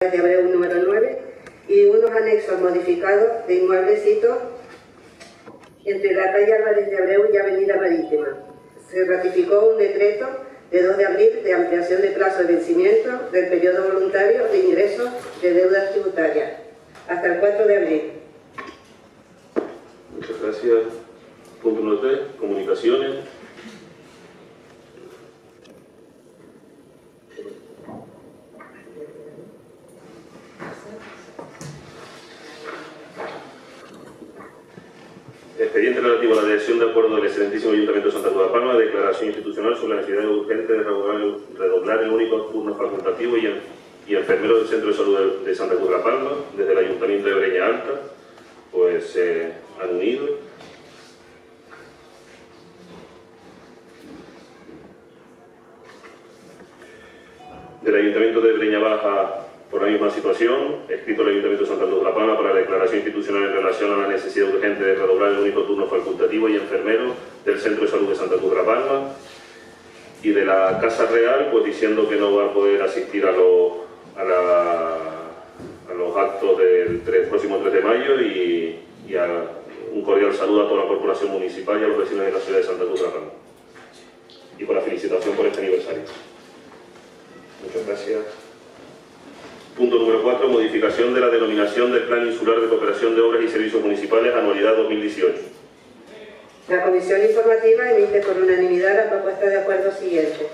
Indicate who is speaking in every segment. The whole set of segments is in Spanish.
Speaker 1: de Abreu número 9 y unos anexos modificados de inmueblecitos entre la calle Álvarez de Abreu y Avenida Marítima. Se ratificó un decreto de 2 de abril de ampliación de plazo de vencimiento del periodo voluntario de ingreso de deudas tributarias hasta el 4 de abril.
Speaker 2: Muchas gracias. Punto número 3, comunicaciones. Expediente relativo a la adhesión de acuerdo del excelentísimo Ayuntamiento de Santa Cruz de la Palma, declaración institucional sobre la necesidad urgente de redoblar el único turno facultativo y enfermero del Centro de Salud de Santa Cruz de la Palma. Desde el Ayuntamiento de Breña Alta, pues se han unido. Del Ayuntamiento de Breña Baja, por la misma situación, escrito al Ayuntamiento de Santa Cruz de la Palma para la declaración institucional en relación a la necesidad urgente de redoblar el único turno facultativo y enfermero del Centro de Salud de Santa Cruz de la Palma. Y de la Casa Real, pues diciendo que no va a poder asistir a los actos del próximo 3 de mayo y un cordial saludo a toda la corporación municipal y a los vecinos de la ciudad de Santa Cruz de la Palma. Y por la felicitación por este aniversario. Muchas gracias. Punto número 4, modificación de la denominación del Plan Insular de Cooperación de Obras y Servicios Municipales, anualidad 2018.
Speaker 1: La Comisión Informativa emite por unanimidad la propuesta de acuerdo siguiente.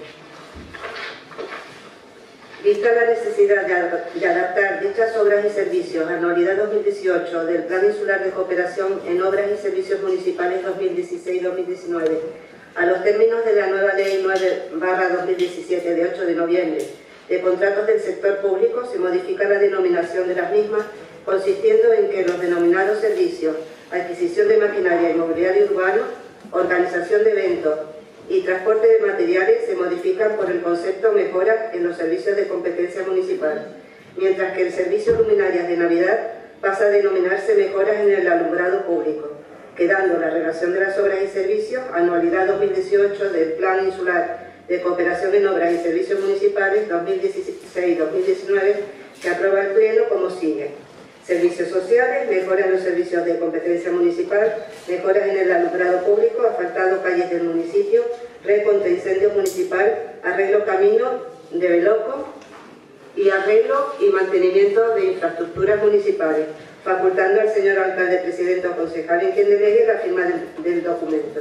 Speaker 1: Vista la necesidad de adaptar dichas obras y servicios, anualidad 2018, del Plan Insular de Cooperación en Obras y Servicios Municipales 2016-2019, a los términos de la nueva Ley 9/2017 de 8 de noviembre, de contratos del sector público, se modifica la denominación de las mismas, consistiendo en que los denominados servicios, adquisición de maquinaria y mobiliario urbano, organización de eventos y transporte de materiales se modifican por el concepto mejora en los servicios de competencia municipal, mientras que el servicio luminarias de Navidad pasa a denominarse mejoras en el alumbrado público, quedando la relación de las obras y servicios, anualidad 2018 del Plan Insular de Cooperación en Obras y Servicios Municipales 2016-2019, que aprueba el Pleno como sigue. Servicios sociales, mejoras en los servicios de competencia municipal, mejoras en el alumbrado público, asfaltado calles del municipio, red contra incendios municipal, arreglo camino de Veloco y arreglo y mantenimiento de infraestructuras municipales, facultando al señor alcalde, presidente o concejal en quien delegue la firma del documento.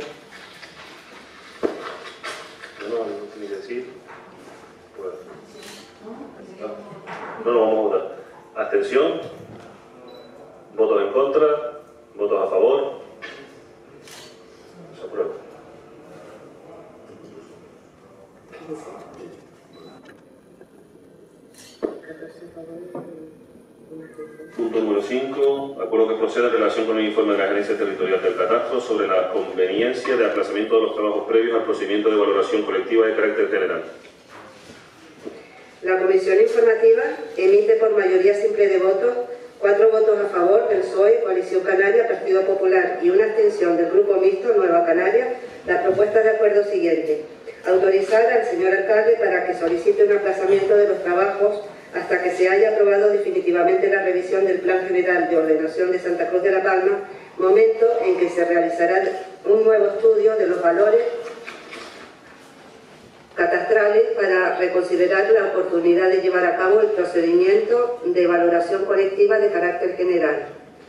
Speaker 2: No, ni decir. Pues, no lo vamos a votar. Abstención. Votos en contra. Votos a favor. Se aprueba. Punto número 5. Acuerdo que proceda en relación con el informe de la Gerencia Territorial del Catastro sobre la conveniencia de aplazamiento de los trabajos previos al procedimiento de valoración colectiva de carácter general.
Speaker 1: La Comisión Informativa emite por mayoría simple de votos, 4 votos a favor del PSOE, Coalición Canaria, Partido Popular y una abstención del Grupo Mixto Nueva Canaria, la propuesta de acuerdo siguiente. Autorizar al señor alcalde para que solicite un aplazamiento de los trabajos hasta que se haya aprobado definitivamente la revisión del Plan General de Ordenación de Santa Cruz de la Palma, momento en que se realizará un nuevo estudio de los valores catastrales para reconsiderar la oportunidad de llevar a cabo el procedimiento de valoración colectiva de carácter general.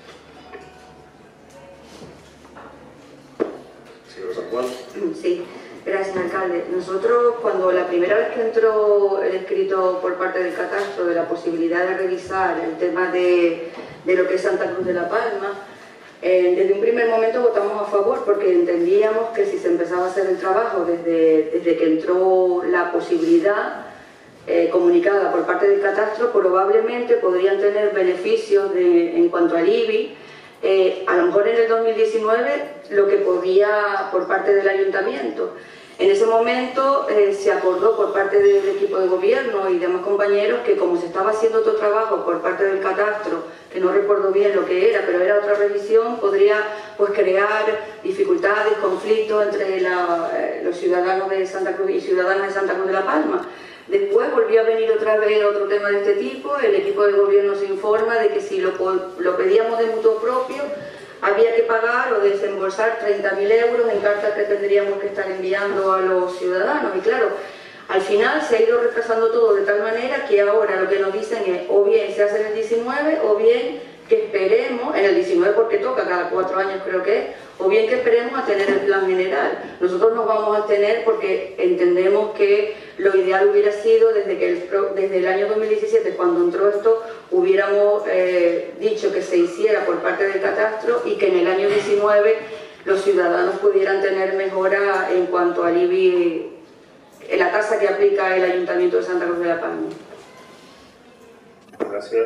Speaker 2: Señor San Juan.
Speaker 3: Sí. Gracias, alcalde. Nosotros, cuando la primera vez que entró el escrito por parte del catastro de la posibilidad de revisar el tema de lo que es Santa Cruz de la Palma, desde un primer momento votamos a favor porque entendíamos que si se empezaba a hacer el trabajo desde que entró la posibilidad comunicada por parte del catastro, probablemente podrían tener beneficios en cuanto al IBI. A lo mejor en el 2019 lo que podía por parte del ayuntamiento. En ese momento se acordó por parte del equipo de gobierno y demás compañeros que como se estaba haciendo otro trabajo por parte del catastro, que no recuerdo bien lo que era, pero era otra revisión, podría pues crear dificultades, conflictos entre los ciudadanos de Santa Cruz y ciudadanas de Santa Cruz de la Palma. Después volvió a venir otra vez otro tema de este tipo. El equipo del gobierno se informa de que si lo pedíamos de mutuo propio había que pagar o desembolsar 30.000 euros en cartas que tendríamos que estar enviando a los ciudadanos. Y claro, al final se ha ido retrasando todo de tal manera que ahora lo que nos dicen es o bien se hace en el 19 o bien que esperemos, en el 19 porque toca cada 4 años creo que es, o bien que esperemos a tener el plan general. Nosotros nos vamos a tener porque entendemos que lo ideal hubiera sido desde el año 2017, cuando entró esto, hubiéramos dicho que se hiciera por parte del catastro y que en el año 19 los ciudadanos pudieran tener mejora en cuanto al IBI, en la tasa que aplica el Ayuntamiento de Santa Cruz de la Palma.
Speaker 2: Gracias.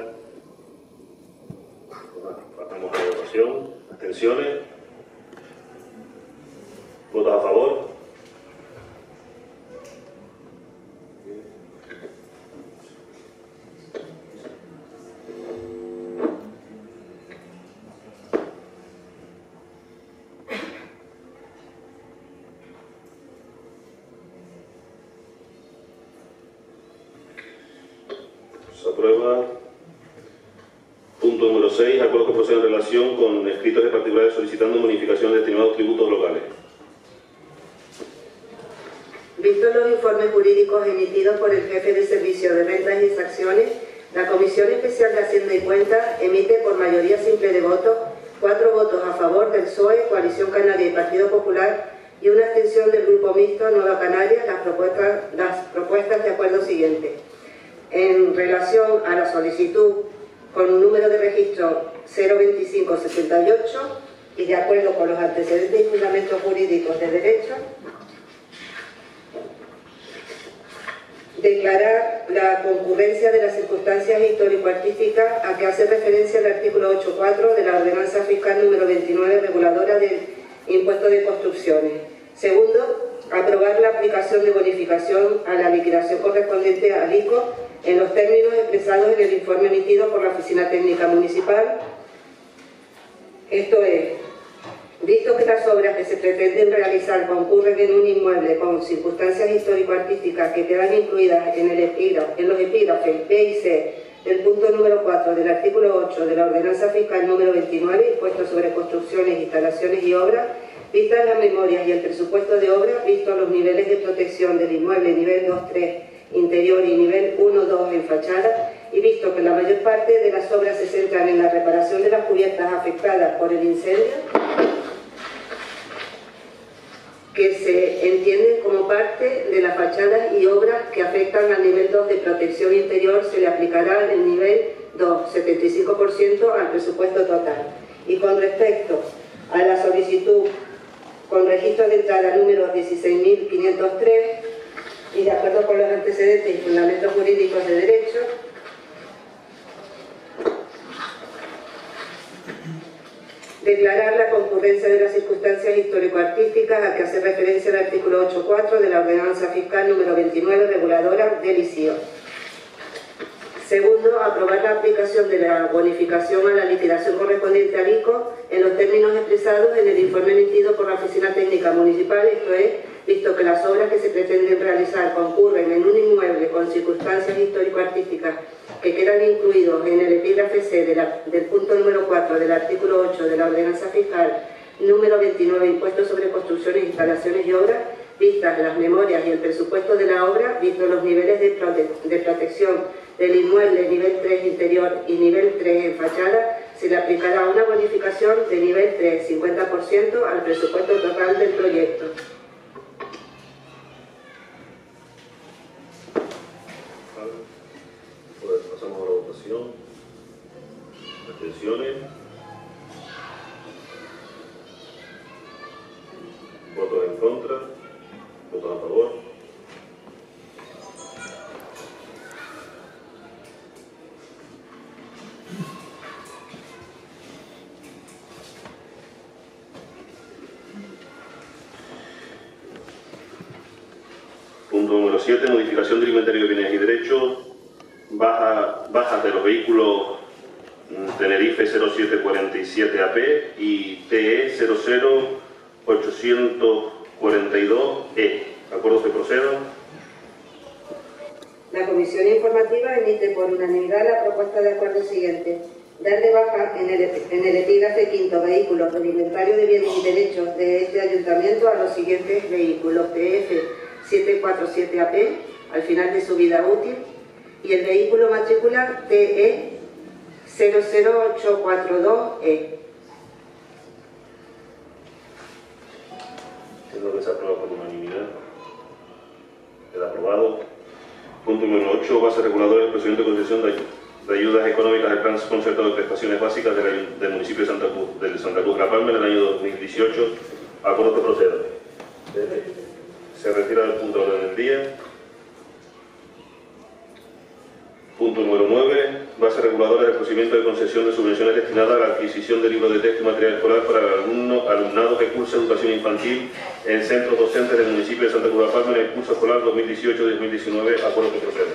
Speaker 2: Pasamos a la votación. Abstenciones. ¿Votos a favor? Se aprueba. Punto número 6. Acuerdo que procede en relación con escritos de particulares solicitando bonificación de determinados tributos locales.
Speaker 1: Vistos los informes jurídicos emitidos por el jefe de Servicio de Rentas y Exacciones, la Comisión Especial de Hacienda y Cuentas emite por mayoría simple de votos 4 votos a favor del PSOE, Coalición Canaria y Partido Popular y una abstención del Grupo Mixto Nueva Canarias las propuestas de acuerdo siguientes. En relación a la solicitud con un número de registro 02568 y de acuerdo con los antecedentes y fundamentos jurídicos de derecho, declarar la concurrencia de las circunstancias histórico-artísticas a que hace referencia el artículo 8.4 de la Ordenanza Fiscal número 29 reguladora del Impuesto de Construcciones. Segundo, aprobar la aplicación de bonificación a la liquidación correspondiente al ICO en los términos expresados en el informe emitido por la Oficina Técnica Municipal. Esto es, visto que las obras que se pretenden realizar concurren en un inmueble con circunstancias histórico-artísticas que quedan incluidas en los epígrafes B y C del punto número 4 del artículo 8 de la Ordenanza Fiscal número 29, Impuesto sobre Construcciones, Instalaciones y Obras, vistas las memorias y el presupuesto de obras, vistos los niveles de protección del inmueble nivel 2-3 interior y nivel 1-2 en fachada, y visto que la mayor parte de las obras se centran en la reparación de las cubiertas afectadas por el incendio, que se entienden como parte de las fachadas y obras que afectan al nivel 2 de protección interior, se le aplicará el nivel 2, 75% al presupuesto total. Y con respecto a la solicitud con registro de entrada número 16.503 y de acuerdo con los antecedentes y fundamentos jurídicos de derecho, declarar la concurrencia de las circunstancias histórico-artísticas a que hace referencia el artículo 8.4 de la Ordenanza Fiscal número 29 reguladora del ICIO. Segundo, aprobar la aplicación de la bonificación a la liquidación correspondiente al ICO en los términos expresados en el informe emitido por la Oficina Técnica Municipal, esto es, visto que las obras que se pretenden realizar concurren en un inmueble con circunstancias histórico-artísticas que quedan incluidos en el epígrafe C del punto número 4 del artículo 8 de la Ordenanza Fiscal número 29, Impuesto sobre Construcciones, Instalaciones y Obras, vistas las memorias y el presupuesto de la obra, vistos los niveles de protección del inmueble nivel 3 interior y nivel 3 en fachada, se le aplicará una bonificación de nivel 3, 50% al presupuesto total del proyecto.
Speaker 2: Pues pasamos a la votación. Abstenciones. Votos en contra. Votos a favor. Punto número 7. Modificación del inventario de bienes y derechos. Bajas de los vehículos Tenerife 0747 AP y TE 00842E. ¿Acuerdos que procedan?
Speaker 1: La Comisión Informativa emite por unanimidad la propuesta de acuerdo siguiente: dar de baja en el epígrafe quinto vehículos del inventario de bienes y derechos de este ayuntamiento a los siguientes vehículos: PF 747AP al final de su vida útil y el vehículo matrícula TE 00842E.
Speaker 2: Entiendo que se aprueba por unanimidad. Queda aprobado. Punto número 8. Base reguladora del procedimiento de concesión de ayudas económicas del Plan Concertado de Prestaciones Básicas del municipio de Santa Cruz de La Palma en el año 2018. Acuerdo que proceda. Se retira del punto de orden del día. Punto número 9. Base reguladora del procedimiento de concesión de subvenciones destinadas a la adquisición de libros de texto y material escolar para el alumnado que cursa educación infantil en centros docentes del municipio de Santa Cruz de La Palma en el curso escolar 2018-2019. Acuerdo que proceda.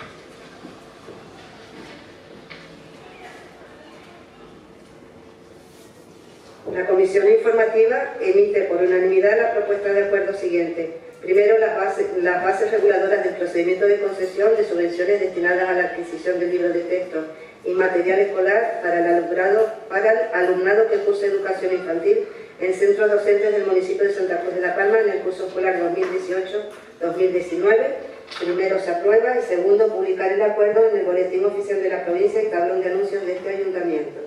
Speaker 1: La Comisión Informativa emite por unanimidad la propuesta de acuerdo siguiente. Primero, las bases reguladoras del procedimiento de concesión de subvenciones destinadas a la adquisición de libros de texto y material escolar para el alumnado que cursa educación infantil en centros docentes del municipio de Santa Cruz de La Palma en el curso escolar 2018-2019. Primero, se aprueba y segundo, publicar el acuerdo en el Boletín Oficial de la Provincia y tablón de anuncios de este ayuntamiento.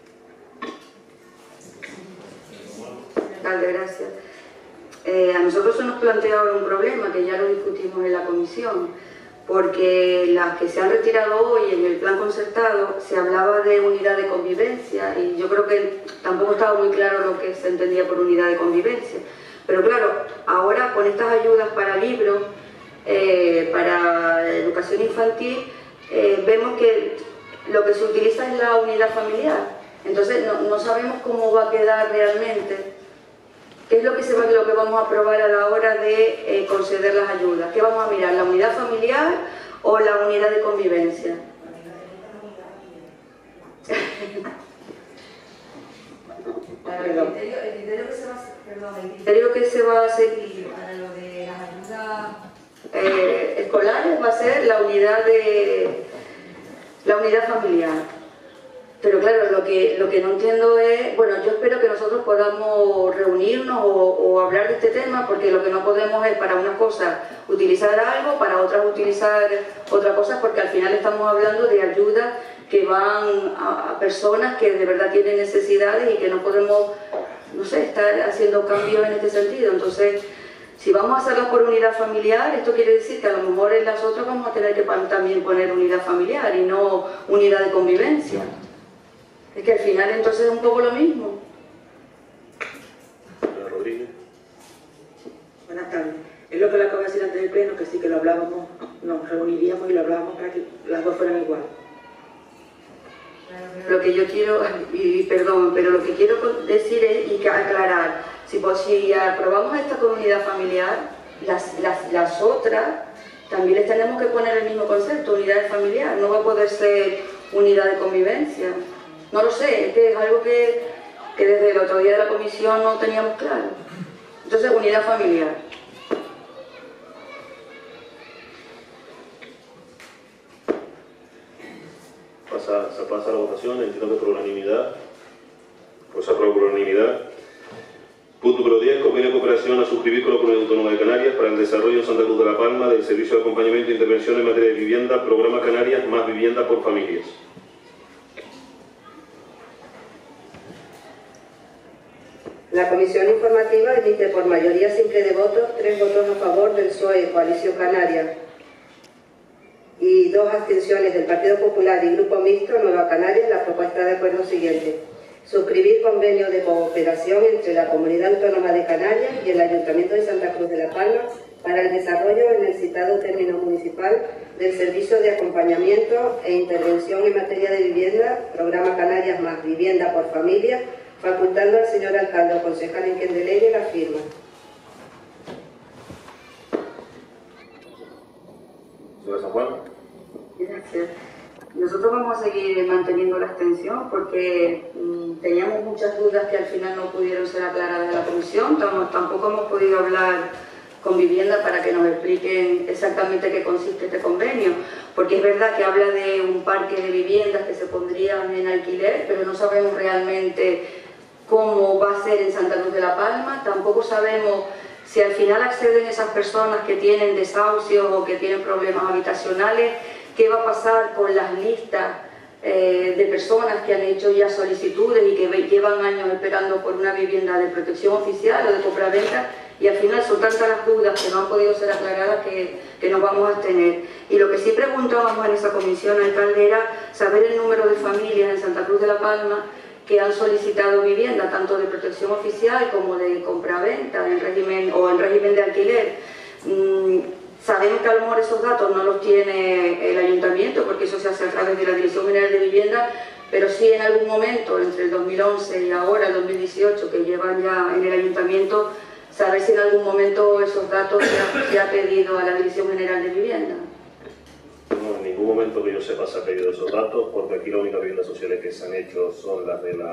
Speaker 3: Vale, gracias. A nosotros se nos plantea ahora un problema que ya lo discutimos en la comisión, porque las que se han retirado hoy en el plan concertado se hablaba de unidad de convivencia y yo creo que tampoco estaba muy claro lo que se entendía por unidad de convivencia. Pero claro, ahora con estas ayudas para libros, para educación infantil, vemos que lo que se utiliza es la unidad familiar. Entonces no sabemos cómo va a quedar realmente. ¿Qué es lo que vamos a aprobar a la hora de conceder las ayudas? ¿Qué vamos a mirar? ¿La unidad familiar o la unidad de convivencia? El criterio que se va a seguir
Speaker 4: para lo de las ayudas
Speaker 3: escolares va a ser la unidad familiar. Pero claro, lo que no entiendo es, bueno, yo espero que nosotros podamos reunirnos o hablar de este tema, porque lo que no podemos es para unas cosas utilizar algo, para otras utilizar otra cosa, porque al final estamos hablando de ayudas que van a personas que de verdad tienen necesidades y que no podemos, no sé, estar haciendo cambios en este sentido. Entonces, si vamos a hacerlas por unidad familiar, esto quiere decir que a lo mejor en las otras vamos a tener que también poner unidad familiar y no unidad de convivencia. Es que al final entonces es un poco lo mismo.
Speaker 2: Rodríguez.
Speaker 5: Buenas tardes. Es lo que le acabo de decir antes del pleno, que sí que lo hablábamos, nos reuniríamos y lo hablábamos para que las dos fueran igual.
Speaker 3: Lo que yo quiero, y perdón, pero lo que quiero decir es, y aclarar, si aprobamos esta comunidad familiar, las otras también les tenemos que poner el mismo concepto, unidad familiar, no va a poder ser unidad de convivencia. No lo sé, es que es algo que desde el otro día de la comisión no teníamos claro. Entonces, unidad familiar.
Speaker 2: Se pasa a la votación, entiendo que por unanimidad. Pues se aprueba por unanimidad. Punto número 10. Convenio de cooperación a suscribir con la Comunidad Autónoma de Canarias para el desarrollo en Santa Cruz de La Palma del servicio de acompañamiento e intervención en materia de vivienda, programa Canarias más vivienda por familias.
Speaker 1: La Comisión Informativa emite por mayoría simple de votos 3 votos a favor del PSOE, Coalición Canaria, y 2 abstenciones del Partido Popular y Grupo Mixto Nueva Canarias la propuesta de acuerdo siguiente: suscribir convenio de cooperación entre la Comunidad Autónoma de Canarias y el Ayuntamiento de Santa Cruz de La Palma para el desarrollo en el citado término municipal del servicio de acompañamiento e intervención en materia de vivienda, programa Canarias más vivienda por familia, facultando al señor alcalde o concejal en quien delegue la firma.
Speaker 2: Señora San Juan.
Speaker 3: Gracias. Nosotros vamos a seguir manteniendo la abstención porque teníamos muchas dudas que al final no pudieron ser aclaradas en la comisión. Tampoco hemos podido hablar con vivienda para que nos expliquen exactamente qué consiste este convenio. porque es verdad que habla de un parque de viviendas que se pondrían en alquiler, pero no sabemos realmente cómo va a ser en Santa Cruz de la Palma, tampoco sabemos si al final acceden esas personas que tienen desahucios o que tienen problemas habitacionales, qué va a pasar con las listas de personas que han hecho ya solicitudes y que llevan años esperando por una vivienda de protección oficial o de compraventa, y al final son tantas las dudas que no han podido ser aclaradas que nos vamos a abstener. Y lo que sí preguntábamos en esa comisión, alcalde, era saber el número de familias en Santa Cruz de la Palma que han solicitado vivienda, tanto de protección oficial como de compraventa en régimen de alquiler. Sabemos que a lo mejor esos datos no los tiene el ayuntamiento, porque eso se hace a través de la Dirección General de Vivienda, pero sí en algún momento, entre el 2011 y ahora, el 2018, que llevan ya en el ayuntamiento, saber si en algún momento esos datos se ha pedido a la Dirección General de Vivienda.
Speaker 2: No, en ningún momento que yo sepa se ha pedido esos datos, porque aquí las únicas viviendas sociales que se han hecho son las de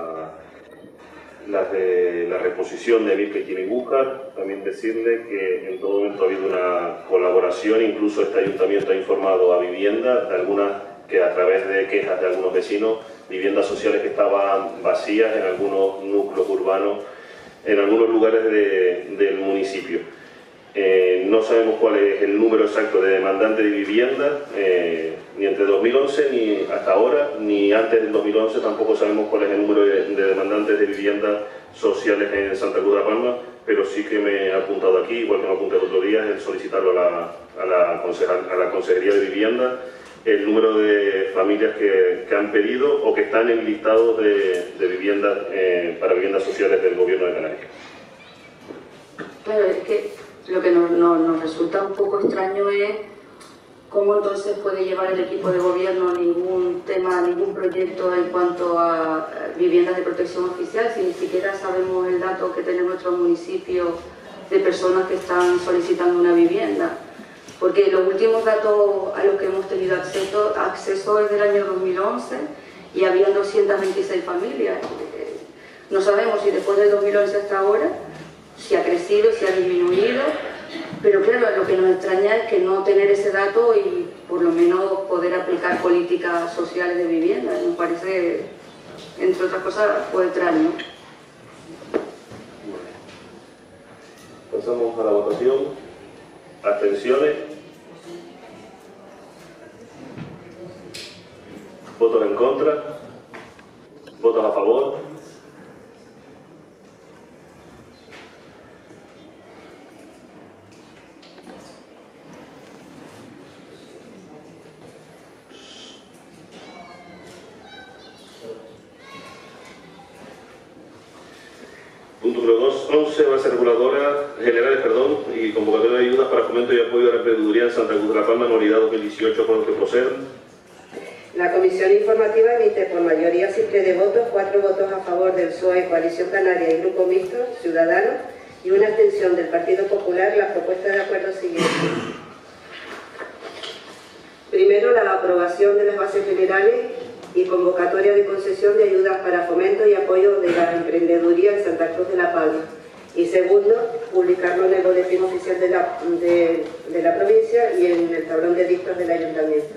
Speaker 2: la reposición de Mirque y Bújar. También decirle que en todo momento ha habido una colaboración, incluso este ayuntamiento ha informado a Vivienda de algunas que a través de quejas de algunos vecinos, viviendas sociales que estaban vacías en algunos núcleos urbanos, en algunos lugares del municipio. No sabemos cuál es el número exacto de demandantes de vivienda, ni entre 2011 ni hasta ahora, ni antes del 2011 tampoco sabemos cuál es el número de demandantes de viviendas sociales en Santa Cruz de la Palma, pero sí que me he apuntado aquí, igual que me apunté el otro día, el solicitarlo a la Consejería de Vivienda, el número de familias que han pedido o que están en listados de viviendas para viviendas sociales del Gobierno de Canarias.
Speaker 3: Claro, es que lo que nos resulta un poco extraño es cómo entonces puede llevar el equipo de gobierno ningún proyecto en cuanto a viviendas de protección oficial, si ni siquiera sabemos el dato que tiene nuestro municipio de personas que están solicitando una vivienda. Porque los últimos datos a los que hemos tenido acceso es del año 2011 y habían 226 familias. No sabemos si después del 2011 hasta ahora, si ha crecido, si ha disminuido, pero claro, lo que nos extraña es que no tener ese dato y por lo menos poder aplicar políticas sociales de vivienda. Nos parece, entre otras cosas, pues extraño.
Speaker 2: Pasamos a la votación. Abstenciones. Votos en contra. Votos a favor. Punto número 2. 11. Base reguladora generales, y convocatoria de ayudas para fomento y apoyo a la emprendeduría en Santa Cruz de la Palma, anualidad 2018, con lo que procede.
Speaker 1: La Comisión Informativa emite por mayoría simple de votos 4 votos a favor del PSOE, Coalición Canaria y Grupo Mixto, Ciudadanos, y una abstención del Partido Popular la propuesta de acuerdo siguiente. Primero, la aprobación de las bases generales y convocatoria de concesión de ayudas para fomento y apoyo de la emprendeduría en Santa Cruz de la Palma. Y segundo, publicarlo en el boletín oficial de la provincia y en el tablón de dictos del ayuntamiento.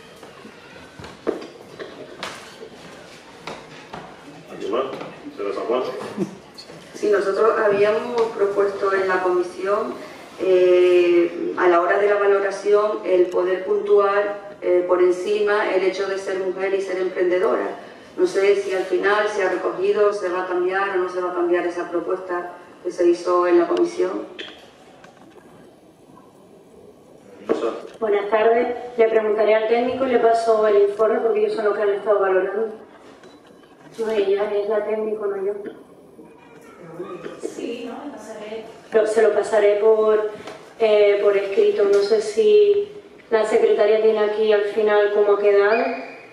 Speaker 2: ¿Alguien más? ¿Señora San Juan?
Speaker 3: Sí, nosotros habíamos propuesto en la comisión, a la hora de la valoración, el poder puntuar por encima el hecho de ser mujer y ser emprendedora. No sé si al final se ha recogido, se va a cambiar o no se va a cambiar esa propuesta que se hizo en la comisión.
Speaker 6: Buenas tardes. Le preguntaré al técnico y le paso el informe porque ellos son los que han estado valorando. No, ella es la técnico, no yo.
Speaker 4: Sí, ¿no? Pasaré.
Speaker 6: Pero se lo pasaré por escrito. No sé si la secretaria tiene aquí al final cómo ha quedado.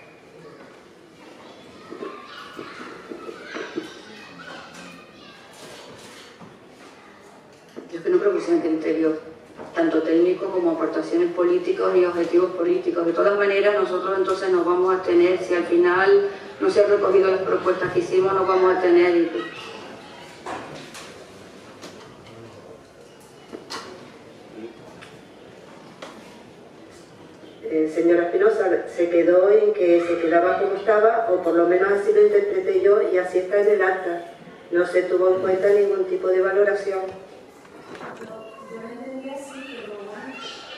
Speaker 3: Yo es que no creo que sea en criterio tanto técnico como aportaciones políticas y objetivos políticos. De todas maneras, nosotros entonces nos vamos a tener, si al final no se han recogido las propuestas que hicimos, nos vamos a tener.
Speaker 1: señora Espinosa se quedó en que se quedaba como estaba, o por lo menos así lo interpreté yo, y así está en el acta. No se tuvo en cuenta ningún tipo de valoración.
Speaker 4: Yo no entendía así, pero bueno.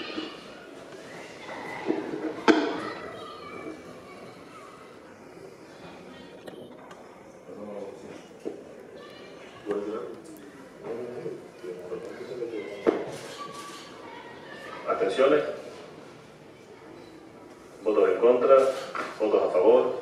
Speaker 2: ¿Abstenciones? ¿Votos en contra? ¿Votos a favor?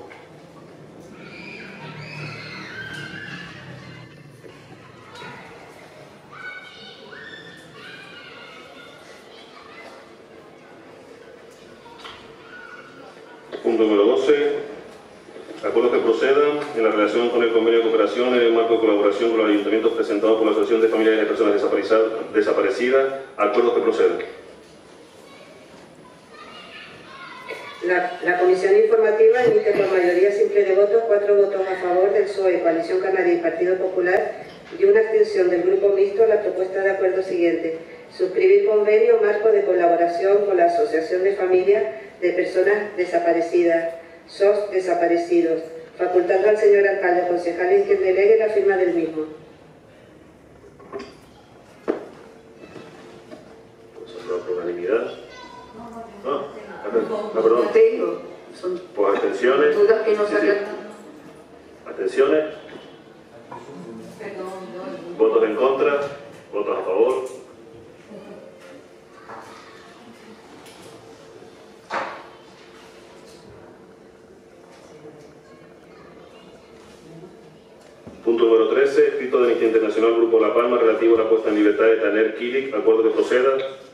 Speaker 2: Punto número 12. Acuerdos que procedan en la relación con el convenio de cooperación en el marco de colaboración con los ayuntamientos presentados por la Asociación de Familiares de Personas Desaparecidas. Acuerdos que procedan.
Speaker 1: La comisión informativa emite por mayoría simple de votos 4 votos a favor del PSOE, Coalición Canaria y Partido Popular y una abstención del Grupo Mixto a la propuesta de acuerdo siguiente. Suscribir convenio marco de colaboración con la Asociación de Familias de Personas Desaparecidas, SOS Desaparecidos, facultando al señor alcalde o concejal en quien delegue la firma del mismo.
Speaker 2: Por unanimidad.
Speaker 3: No
Speaker 2: Perdón.
Speaker 3: tengo. Son
Speaker 2: Pues abstenciones.
Speaker 3: dudas que no
Speaker 2: Sí,
Speaker 3: se
Speaker 2: sí. Abstenciones.
Speaker 4: Perdón,
Speaker 2: Votos en contra. Votos a favor. Punto número 13. Escrito de Amnistía Internacional Grupo La Palma relativo a la puesta en libertad de Taner Kilik. Acuerdo que proceda.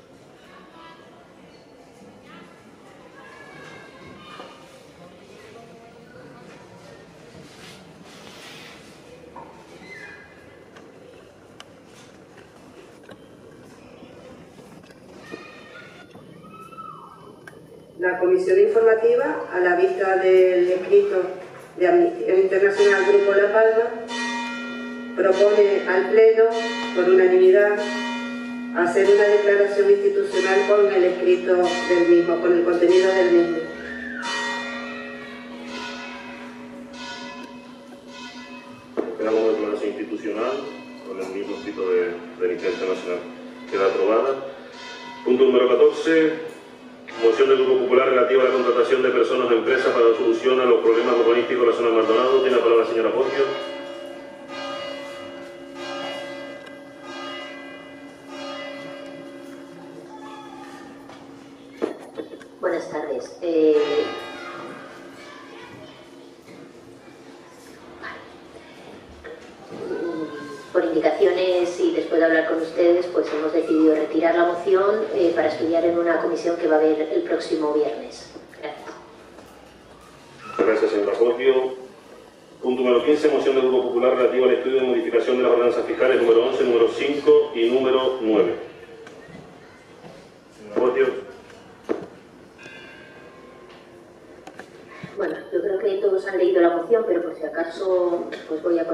Speaker 1: La comisión informativa, a la vista del escrito de Amnistía Internacional Grupo La Palma, propone al Pleno, por unanimidad, hacer una declaración institucional con el escrito del mismo, con el contenido del mismo.
Speaker 2: Esperamos una declaración institucional con el mismo escrito de Amnistía Internacional. Queda aprobada. Punto número 14. Moción del Grupo Popular relativa a la contratación de personas o empresas para la solución a los problemas urbanísticos de la zona de Maldonado. Tiene la palabra la señora Pocio.
Speaker 7: Buenas tardes. Por indicaciones y después de hablar con ustedes, pues hemos decidido retirar la moción para estudiar en una comisión que va a haber el próximo viernes. Gracias.
Speaker 2: Gracias, señora Pocio. Punto número 15. Moción del Grupo Popular relativa al estudio de modificación de las ordenanzas fiscales número 11, número 5 y número 9. Pocio.
Speaker 7: Bueno, yo creo que todos han leído la moción, pero por si acaso pues voy a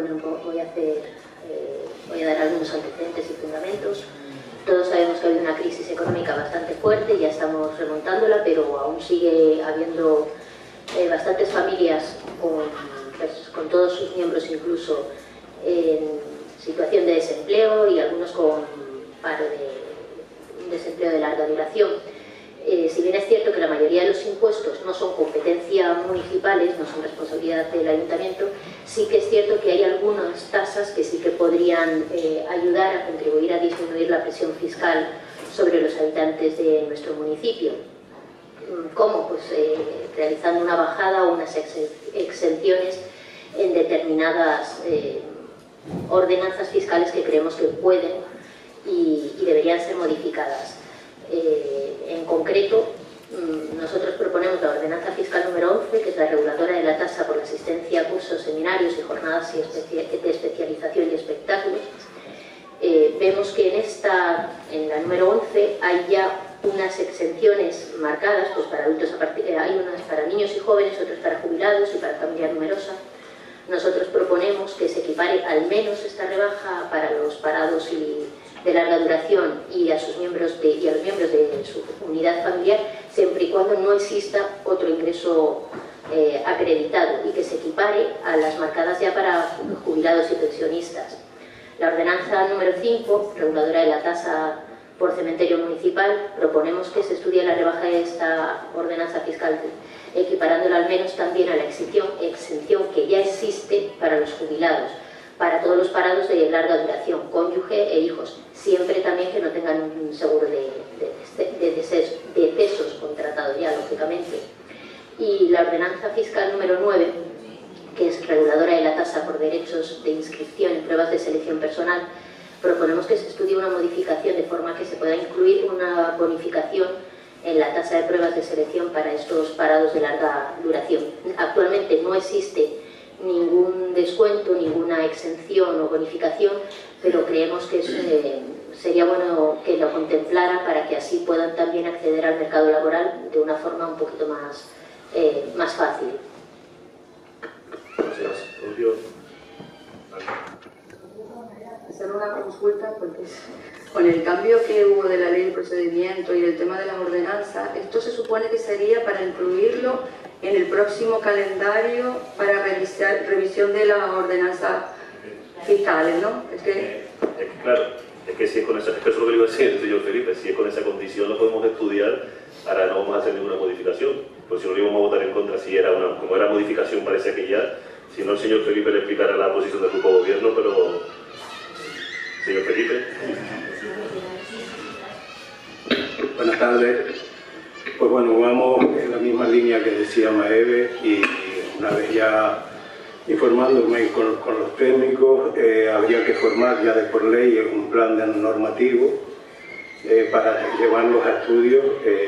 Speaker 7: dar algunos antecedentes y fundamentos. Todos sabemos que ha habido una crisis económica bastante fuerte, ya estamos remontándola, pero aún sigue habiendo bastantes familias con todos sus miembros incluso en situación de desempleo y algunos con paro un desempleo de larga duración. Si bien es cierto que la mayoría de los impuestos no son competencia municipales, no son responsabilidad del ayuntamiento, sí que es cierto que hay algunas tasas que sí que podrían ayudar a contribuir a disminuir la presión fiscal sobre los habitantes de nuestro municipio. ¿Cómo? Pues realizando una bajada o unas exenciones en determinadas ordenanzas fiscales que creemos que pueden y deberían ser modificadas. En concreto, nosotros proponemos la ordenanza fiscal número 11, que es la reguladora de la tasa por la asistencia a cursos, seminarios y jornadas de especialización y espectáculos. Vemos que en la número 11 hay ya unas exenciones marcadas, pues para adultos hay unas para niños y jóvenes, otras para jubilados y para familia numerosa. Nosotros proponemos que se equipare al menos esta rebaja para los parados y de larga duración y a los miembros de su unidad familiar, se siempre y cuando no exista otro ingreso acreditado y que se equipare a las marcadas ya para jubilados y pensionistas. La ordenanza número 5, reguladora de la tasa por cementerio municipal, proponemos que se estudie la rebaja de esta ordenanza fiscal, equiparándola al menos también a la exención que ya existe para los jubilados, para todos los parados de larga duración, cónyuge e hijos, siempre también que no tengan un seguro de decesos contratado ya, lógicamente. Y la ordenanza fiscal número 9, que es reguladora de la tasa por derechos de inscripción en pruebas de selección personal, proponemos que se estudie una modificación de forma que se pueda incluir una bonificación en la tasa de pruebas de selección para estos parados de larga duración. Actualmente no existe ningún descuento, ninguna exención o bonificación, pero creemos que sería bueno que lo contemplaran para que así puedan también acceder al mercado laboral de una forma un poquito más fácil.
Speaker 2: Gracias. Rocío.
Speaker 3: Hacer una consulta porque con el cambio que hubo de la ley de procedimiento y el tema de las ordenanzas, esto se supone que sería para incluirlo en el próximo calendario para revisión de las ordenanzas fiscales, ¿no?
Speaker 2: Claro, es que si es con esa, es que eso es lo que le iba a decir el señor Felipe, si es con esa condición lo podemos estudiar, ahora no vamos a hacer ninguna modificación, porque si no lo íbamos a votar en contra, si era como era modificación parece que ya, si no el señor Felipe le explicará la posición del grupo de gobierno, pero señor Felipe.
Speaker 8: Buenas tardes. Pues bueno, vamos en la misma línea que decía Maeve y una vez ya informándome con los técnicos, habría que formar ya de por ley un plan normativo para llevarlos a estudios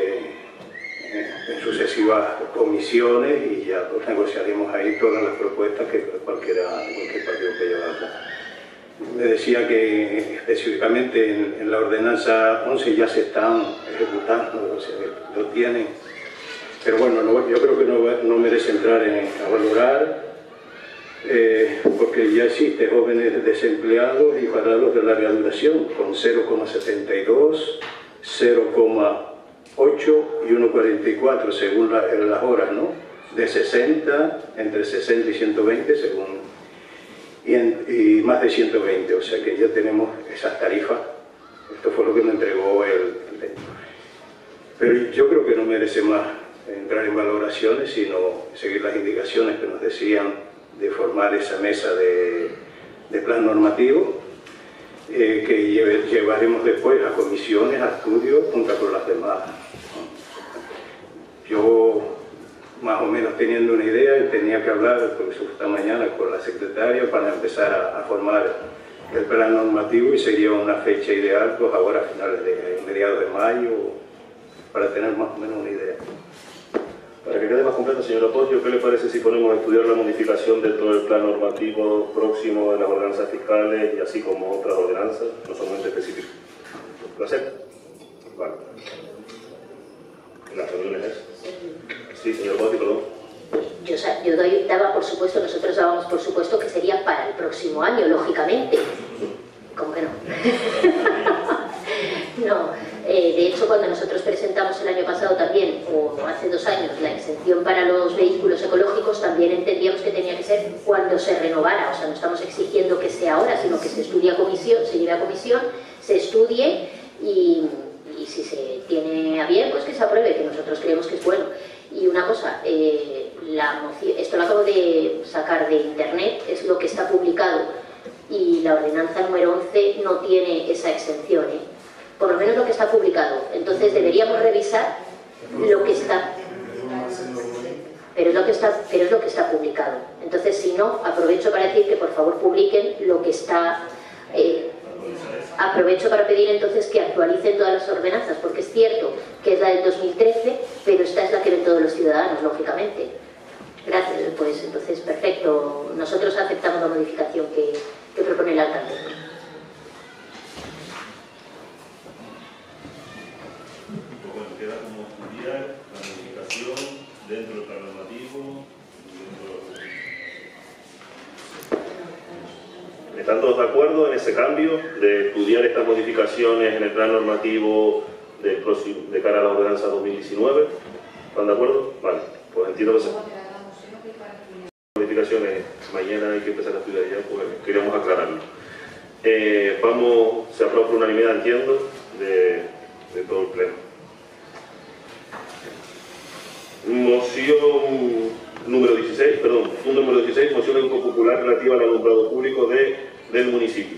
Speaker 8: en sucesivas comisiones y ya pues, negociaremos ahí todas las propuestas que cualquier partido que llevara. Me decía que específicamente en la ordenanza 11 ya se están ejecutando, o sea, lo tienen, pero bueno, yo creo que no merece entrar a valorar, porque ya existe jóvenes desempleados y parados de larga duración, con 0,72, 0,8 y 1,44 según las horas, ¿no? De 60, entre 60 y 120 según... Y más de 120, o sea que ya tenemos esas tarifas. Esto fue lo que me entregó el técnico. Pero yo creo que no merece más entrar en valoraciones, sino seguir las indicaciones que nos decían de formar esa mesa de plan normativo, que llevaremos después a comisiones, a estudios, junto con las demás. Yo, más o menos teniendo una idea, tenía que hablar porque esta mañana con la secretaria para empezar a formar el plan normativo y sería una fecha ideal, pues ahora a finales de mediados de mayo, para tener más o menos una idea.
Speaker 2: Para que quede más completo, señor Apoyo, ¿qué le parece si ponemos a estudiar la modificación de todo el plan normativo próximo de las ordenanzas fiscales y así como otras ordenanzas, no solamente específicas? ¿Lo acepta? Vale. ¿En las reuniones es? Sí, señor Apoyo, perdón.
Speaker 7: Yo daba por supuesto, nosotros dábamos por supuesto que sería para el próximo año, lógicamente. ¿Cómo que no? No, de hecho cuando nosotros presentamos el año pasado también, o hace 2 años, la exención para los vehículos ecológicos, también entendíamos que tenía que ser cuando se renovara, o sea, no estamos exigiendo que sea ahora, sino que se estudie a comisión, se lleve a comisión, se estudie y si se tiene a bien, pues que se apruebe, que nosotros creemos que es bueno. Y una cosa, esto lo acabo de sacar de internet, es lo que está publicado, y la ordenanza número 11 no tiene esa exención, por lo menos lo que está publicado. Entonces deberíamos revisar lo que está, pero es lo que está publicado. Entonces, si no, aprovecho para decir que por favor publiquen lo que está. Aprovecho para pedir entonces que actualicen todas las ordenanzas, porque es cierto que es la del 2013, pero esta es la que ven todos los ciudadanos, lógicamente. Gracias, pues entonces perfecto. Nosotros aceptamos la modificación que propone el alcalde.
Speaker 2: Bueno, queda como estudiar la modificación dentro del plan normativo. ¿Están todos de acuerdo en ese cambio de estudiar estas modificaciones en el plan normativo de cara a la ordenanza 2019. ¿Están de acuerdo? Vale, pues entiendo que se... modificaciones mañana hay que empezar a estudiar ya, pues queríamos aclararlo. Se aprueba por unanimidad, entiendo, de todo el pleno. Moción número 16, perdón, punto número 16, moción de Grupo Popular relativa al alumbrado público del municipio.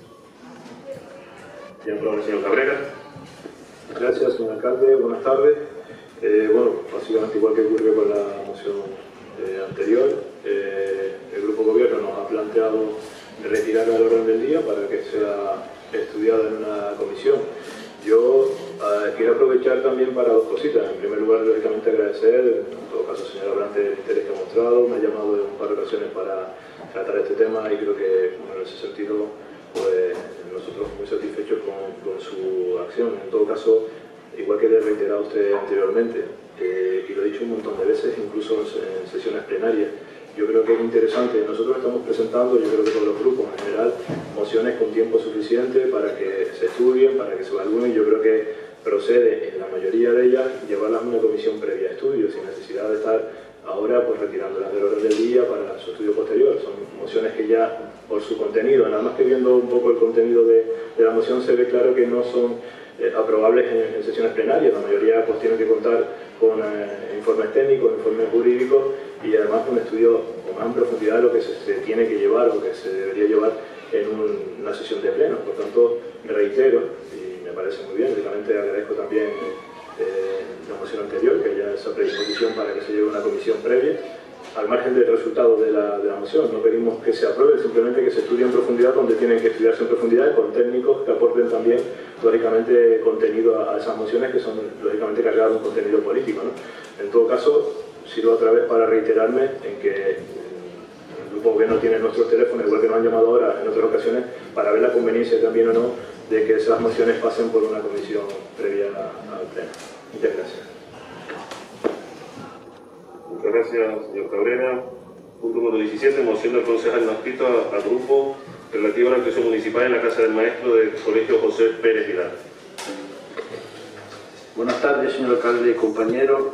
Speaker 2: Ya aprobado el señor Cabrera.
Speaker 9: Gracias, señor alcalde. Buenas tardes. Bueno, básicamente igual que ocurrió con la moción anterior, el Grupo Gobierno nos ha planteado retirar el orden del día para que sea estudiada en una comisión. Yo quiero aprovechar también para dos cositas. En primer lugar, lógicamente agradecer, en todo caso, señora Brante, el interés que ha mostrado. Me ha llamado en un par de ocasiones para tratar este tema y creo que, bueno, en ese sentido, pues nosotros muy satisfechos con su acción. En todo caso, igual que le he reiterado a usted anteriormente, y lo he dicho un montón de veces, incluso en sesiones plenarias, yo creo que es interesante. Nosotros estamos presentando, yo creo que todos los grupos en general, mociones con tiempo suficiente para que se estudien, para que se evalúen. Yo creo que procede, en la mayoría de ellas, llevarlas a una comisión previa de estudio, sin necesidad de estar ahora pues retirándolas del orden del día para su estudio posterior. Son mociones que ya, por su contenido, nada más que viendo un poco el contenido de la moción, se ve claro que no son aprobables en sesiones plenarias. La mayoría pues tienen que contar con informes técnicos, informes jurídicos y además un estudio más en profundidad de lo que se tiene que llevar o que se debería llevar en una sesión de pleno. Por tanto, reitero, y me parece muy bien, lógicamente agradezco también la moción anterior, que haya esa predisposición para que se lleve una comisión previa, al margen del resultado de la moción. No pedimos que se apruebe, simplemente que se estudie en profundidad donde tienen que estudiarse en profundidad, con técnicos que aporten también, lógicamente, contenido a esas mociones que son, lógicamente, cargadas de un contenido político, ¿no? En todo caso, sirvo otra vez para reiterarme en que el Grupo Gobierno tiene nuestros teléfonos, igual que nos han llamado ahora en otras ocasiones, para ver la conveniencia también o no de que esas mociones pasen por una comisión previa al pleno. Muchas gracias.
Speaker 2: Muchas gracias, señor Cabrera. Punto número 17, moción del concejal no adscrito al grupo relativa a la actuación municipal en la Casa del Maestro del Colegio José Pérez Vilar.
Speaker 10: Buenas tardes, señor alcalde y compañeros.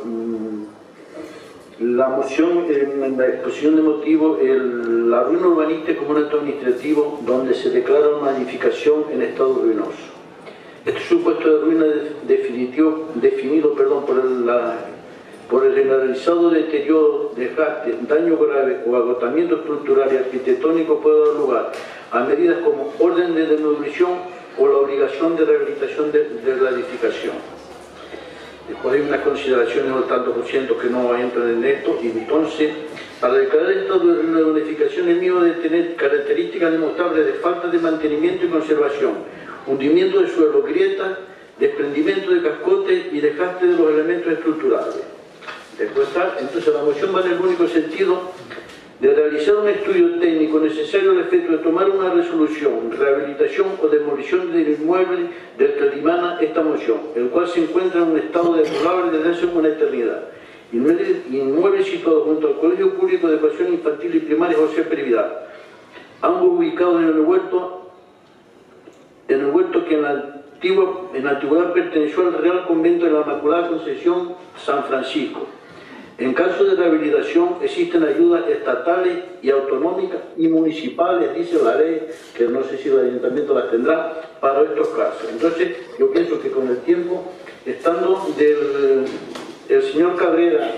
Speaker 10: La moción, en la exposición de motivos, la ruina urbanística como un acto administrativo donde se declara una edificación en estado ruinoso. Este supuesto de ruina definido por el generalizado deterioro, desgaste, daño grave o agotamiento estructural y arquitectónico puede dar lugar a medidas como orden de demolición o la obligación de rehabilitación de la edificación. Después hay unas consideraciones o tanto por ciento que no entran en esto, y entonces, para declarar el estado de ruina de una edificación es mínimo de tener características demostrables de falta de mantenimiento y conservación, hundimiento de suelo, grietas, desprendimiento de cascotes y desgaste de los elementos estructurales. Después está, entonces la moción va en el único sentido de realizar un estudio técnico necesario al efecto de tomar una resolución, rehabilitación o demolición del inmueble del que dimana esta moción, el cual se encuentra en un estado deplorable desde hace una eternidad. Inmueble situado junto al Colegio Público de Educación Infantil y Primaria José Pérez Vilar, ambos ubicados en el huerto que en la antigüedad perteneció al Real Convento de la Inmaculada Concepción San Francisco. En caso de rehabilitación existen ayudas estatales y autonómicas y municipales, dice la ley, que no sé si el ayuntamiento las tendrá para estos casos. Entonces yo pienso que con el tiempo, estando el señor Cabrera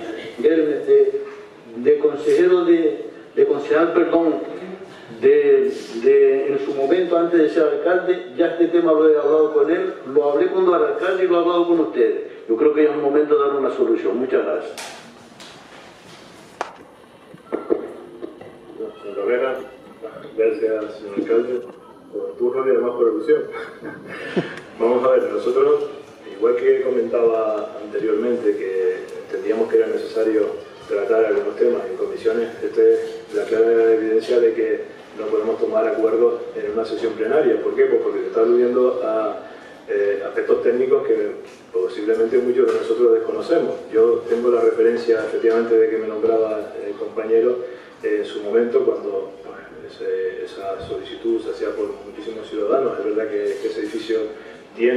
Speaker 10: de concejal, en su momento antes de ser alcalde, ya este tema lo he hablado con él, lo hablé cuando era alcalde y lo he hablado con ustedes. Yo creo que ya es un momento de dar una solución. Muchas gracias.
Speaker 9: Gracias, señor alcalde, por el turno y además por la alusión. Vamos a ver, nosotros, igual que comentaba anteriormente, que entendíamos que era necesario tratar algunos temas en comisiones, esta es la clara evidencia de que no podemos tomar acuerdos en una sesión plenaria. ¿Por qué? Pues porque se está aludiendo a aspectos técnicos que posiblemente muchos de nosotros desconocemos. Yo tengo la referencia, efectivamente, de que me nombraba el compañero en su momento, cuando esa solicitud se hacía por muchísimos ciudadanos. Es verdad que ese edificio tiene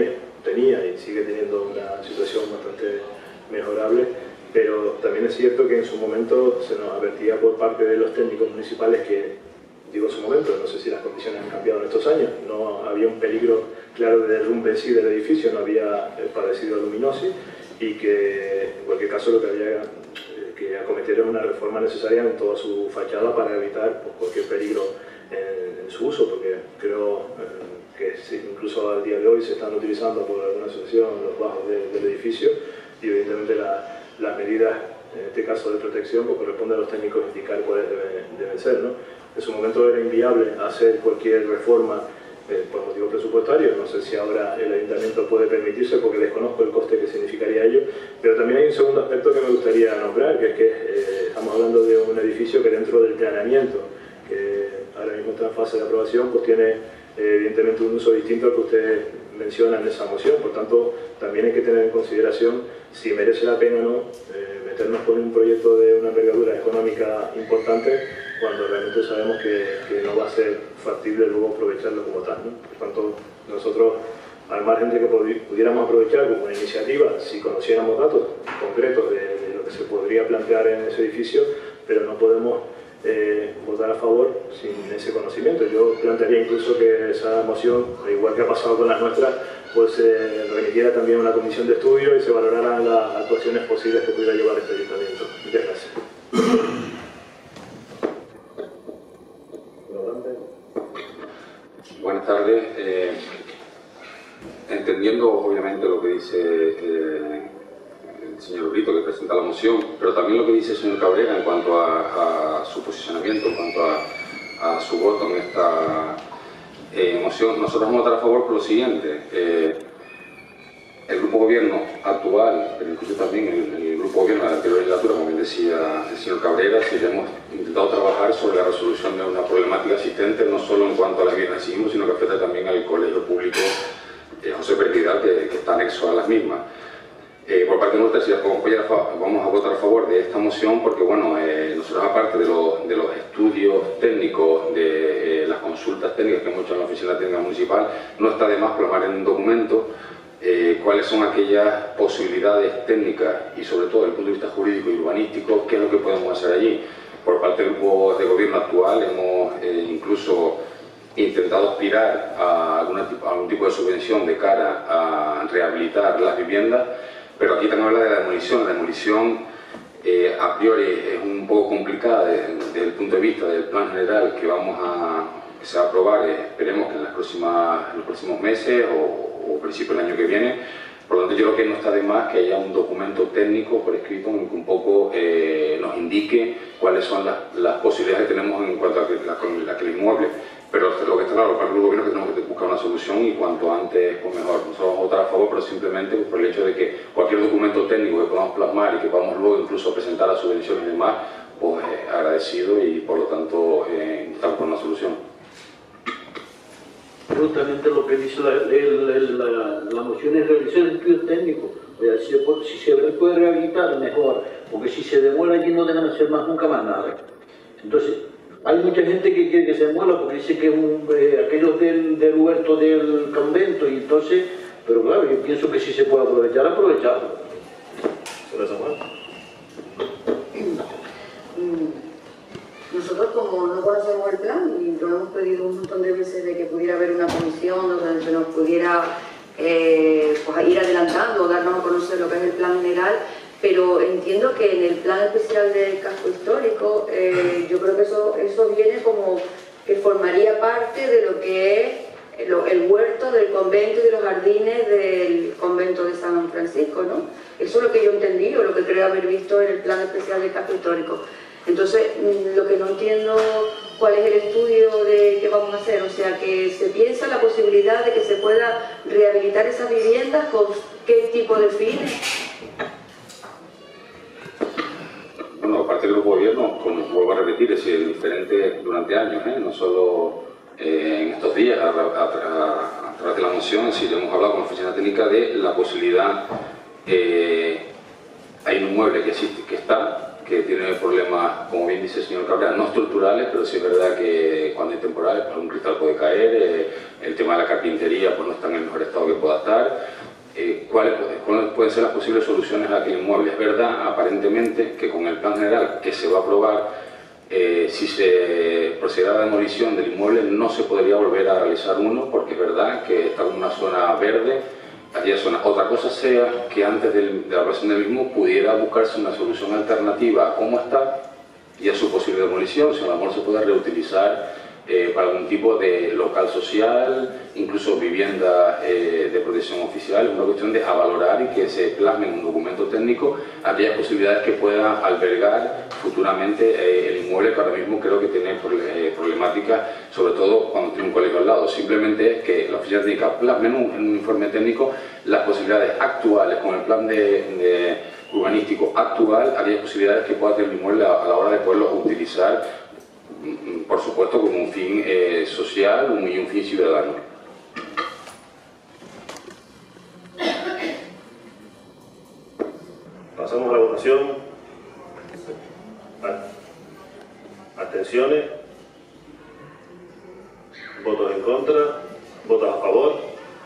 Speaker 9: tenía y sigue teniendo una situación bastante mejorable, pero también es cierto que en su momento se nos advertía por parte de los técnicos municipales que, digo en su momento, no sé si las condiciones han cambiado en estos años, no había un peligro claro de derrumbe en sí del edificio, no había padecido luminosis y que en cualquier caso lo que había que acometer era una reforma necesaria en toda su fachada para evitar pues, cualquier peligro en su uso, porque creo que incluso al día de hoy se están utilizando por alguna asociación los bajos del edificio y evidentemente las medidas, en este caso de protección, pues corresponde a los técnicos indicar cuáles deben ser, ¿no? En su momento era inviable hacer cualquier reforma por motivos presupuestarios, no sé si ahora el ayuntamiento puede permitirse porque desconozco el coste que significaría ello, pero también hay un segundo aspecto que me gustaría nombrar, que es que estamos hablando de un edificio que dentro del planeamiento, que ahora mismo está en fase de aprobación, pues tiene evidentemente un uso distinto al que usted menciona en esa moción, por tanto también hay que tener en consideración si merece la pena o no meternos con un proyecto de una envergadura económica importante cuando realmente sabemos que no va a ser factible luego aprovecharlo como tal, ¿no? Por tanto, nosotros, al margen de que pudiéramos aprovechar como una iniciativa, si conociéramos datos concretos de lo que se podría plantear en ese edificio, pero no podemos votar a favor sin ese conocimiento. Yo plantearía incluso que esa moción, igual que ha pasado con las nuestras, pues se remitiera también a una comisión de estudio y se valoraran las actuaciones posibles que pudiera llevar este ayuntamiento. Muchas gracias.
Speaker 11: Buenas tardes. Entendiendo obviamente lo que dice el señor Brito, que presenta la moción, pero también lo que dice el señor Cabrera en cuanto a su posicionamiento, en cuanto a su voto en esta moción, nosotros vamos a votar a favor por lo siguiente. El grupo gobierno actual, pero incluso también el grupo gobierno de la anterior legislatura, como bien decía el señor Cabrera, sí hemos intentado trabajar sobre la resolución de una problemática existente, no solo en cuanto a las bienes civiles, sino que afecta también al colegio público José Pérez Vidal, que está anexo a las mismas. Por parte nuestra, sí, vamos a votar a favor de esta moción porque, bueno, nosotros aparte de los estudios técnicos, de las consultas técnicas que hemos hecho en la Oficina Técnica Municipal, no está de más plasmar en un documento cuáles son aquellas posibilidades técnicas y sobre todo desde el punto de vista jurídico y urbanístico, qué es lo que podemos hacer allí. Por parte del grupo de gobierno actual hemos incluso intentado aspirar a algún tipo de subvención de cara a rehabilitar las viviendas, pero aquí también habla de la demolición. La demolición a priori es un poco complicada desde el punto de vista del plan general que se va a aprobar, esperemos que en los próximos meses o principio del año que viene. Por lo tanto, yo creo que no está de más que haya un documento técnico por escrito en que un poco nos indique cuáles son las posibilidades que tenemos en cuanto a aquel inmueble. Pero lo que está claro para el gobierno es que tenemos que buscar una solución y cuanto antes, pues mejor. Nosotros vamos a votar a favor, pero simplemente por el hecho de que cualquier documento técnico que podamos plasmar y que podamos luego incluso presentar a subvenciones y demás, pues agradecido y por lo tanto estamos por una solución.
Speaker 10: Justamente lo que dice la moción es realizar estudios técnicos. Si se puede rehabilitar, mejor, porque si se demuela allí no deben hacer nunca más nada. Entonces, hay mucha gente que quiere que se demuela porque dice que es aquellos del huerto del convento, y entonces, pero claro, yo pienso que si se puede aprovechar, aprovecharlo.
Speaker 3: Nosotros, como no conocemos el plan y lo hemos pedido un montón de veces de que pudiera haber una comisión donde se nos pudiera pues, ir adelantando, darnos a conocer lo que es el plan general, pero entiendo que en el plan especial del casco histórico yo creo que eso viene como que formaría parte de lo que es el huerto del convento y de los jardines del convento de San Francisco, ¿no? Eso es lo que yo entendí o lo que creo haber visto en el plan especial del casco histórico. Entonces, lo que no entiendo cuál es el estudio que vamos a hacer, o sea, que se piensa la posibilidad de que se pueda rehabilitar esas viviendas con qué tipo de fines.
Speaker 11: Bueno, aparte del grupo gobierno, como vuelvo a repetir, es diferente durante años, no solo en estos días, a través de la moción, si hemos hablado con la oficina técnica de la posibilidad, hay un inmueble que existe, que tiene problemas, como bien dice el señor Cabrera, no estructurales, pero sí es verdad que cuando hay temporales, pues un cristal puede caer, el tema de la carpintería pues no está en el mejor estado que pueda estar, cuáles pueden ser las posibles soluciones a aquel inmueble. Es verdad, aparentemente, que con el plan general que se va a aprobar, si se procediera a la demolición del inmueble no se podría volver a realizar uno, porque es verdad que está en una zona verde, aquella zona. Otra cosa sea que antes de la aprobación del mismo pudiera buscarse una solución alternativa a cómo está y a su posible demolición, si a lo mejor se puede reutilizar para algún tipo de local social, incluso vivienda de protección oficial. Es una cuestión de valorar y que se plasme en un documento técnico aquellas posibilidades que pueda albergar futuramente el inmueble, que ahora mismo creo que tiene problemáticas, sobre todo cuando tiene un colegio al lado. Simplemente es que la oficina técnica plasme en un informe técnico las posibilidades actuales con el plan urbanístico actual, aquellas posibilidades que pueda tener el inmueble a la hora de poderlo utilizar, por supuesto con un fin social y un fin ciudadano.
Speaker 2: Pasamos a la votación. Abstenciones. Votos en contra. Votos a favor.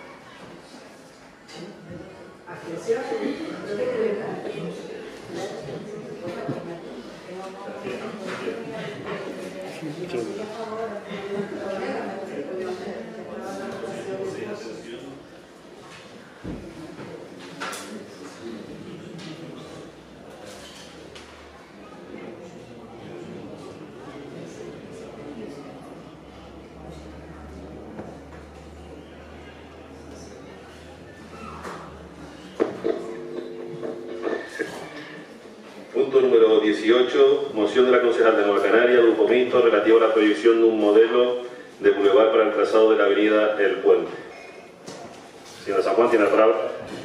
Speaker 2: Punto número 18, moción de la concejal de Nueva Canaria, Grupo Mixto, relativo a la proyección de un modelo de bulevar para el trazado de la avenida El Puente. Señora San Juan, tiene la palabra.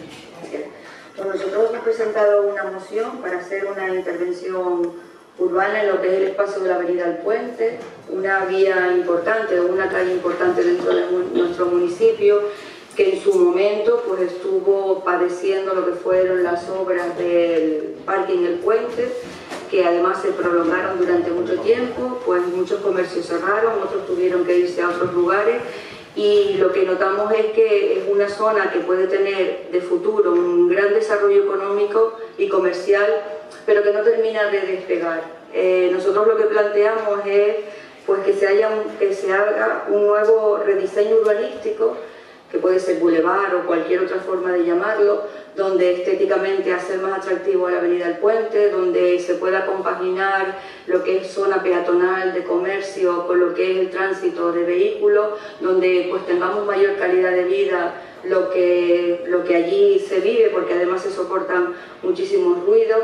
Speaker 3: Bueno, nosotros hemos presentado una moción para hacer una intervención urbana en lo que es el espacio de la avenida El Puente, una vía importante, una calle importante dentro de nuestro municipio, que en su momento pues estuvo padeciendo lo que fueron las obras del parking El Puente, que además se prolongaron durante mucho tiempo, pues muchos comercios cerraron, otros tuvieron que irse a otros lugares, y lo que notamos es que es una zona que puede tener de futuro un gran desarrollo económico y comercial, pero que no termina de despegar. Nosotros lo que planteamos es pues que se haga un nuevo rediseño urbanístico, que puede ser bulevar o cualquier otra forma de llamarlo, donde estéticamente hacer más atractivo a la avenida El Puente, donde se pueda compaginar lo que es zona peatonal de comercio con lo que es el tránsito de vehículos, donde pues tengamos mayor calidad de vida lo que allí se vive, porque además se soportan muchísimos ruidos,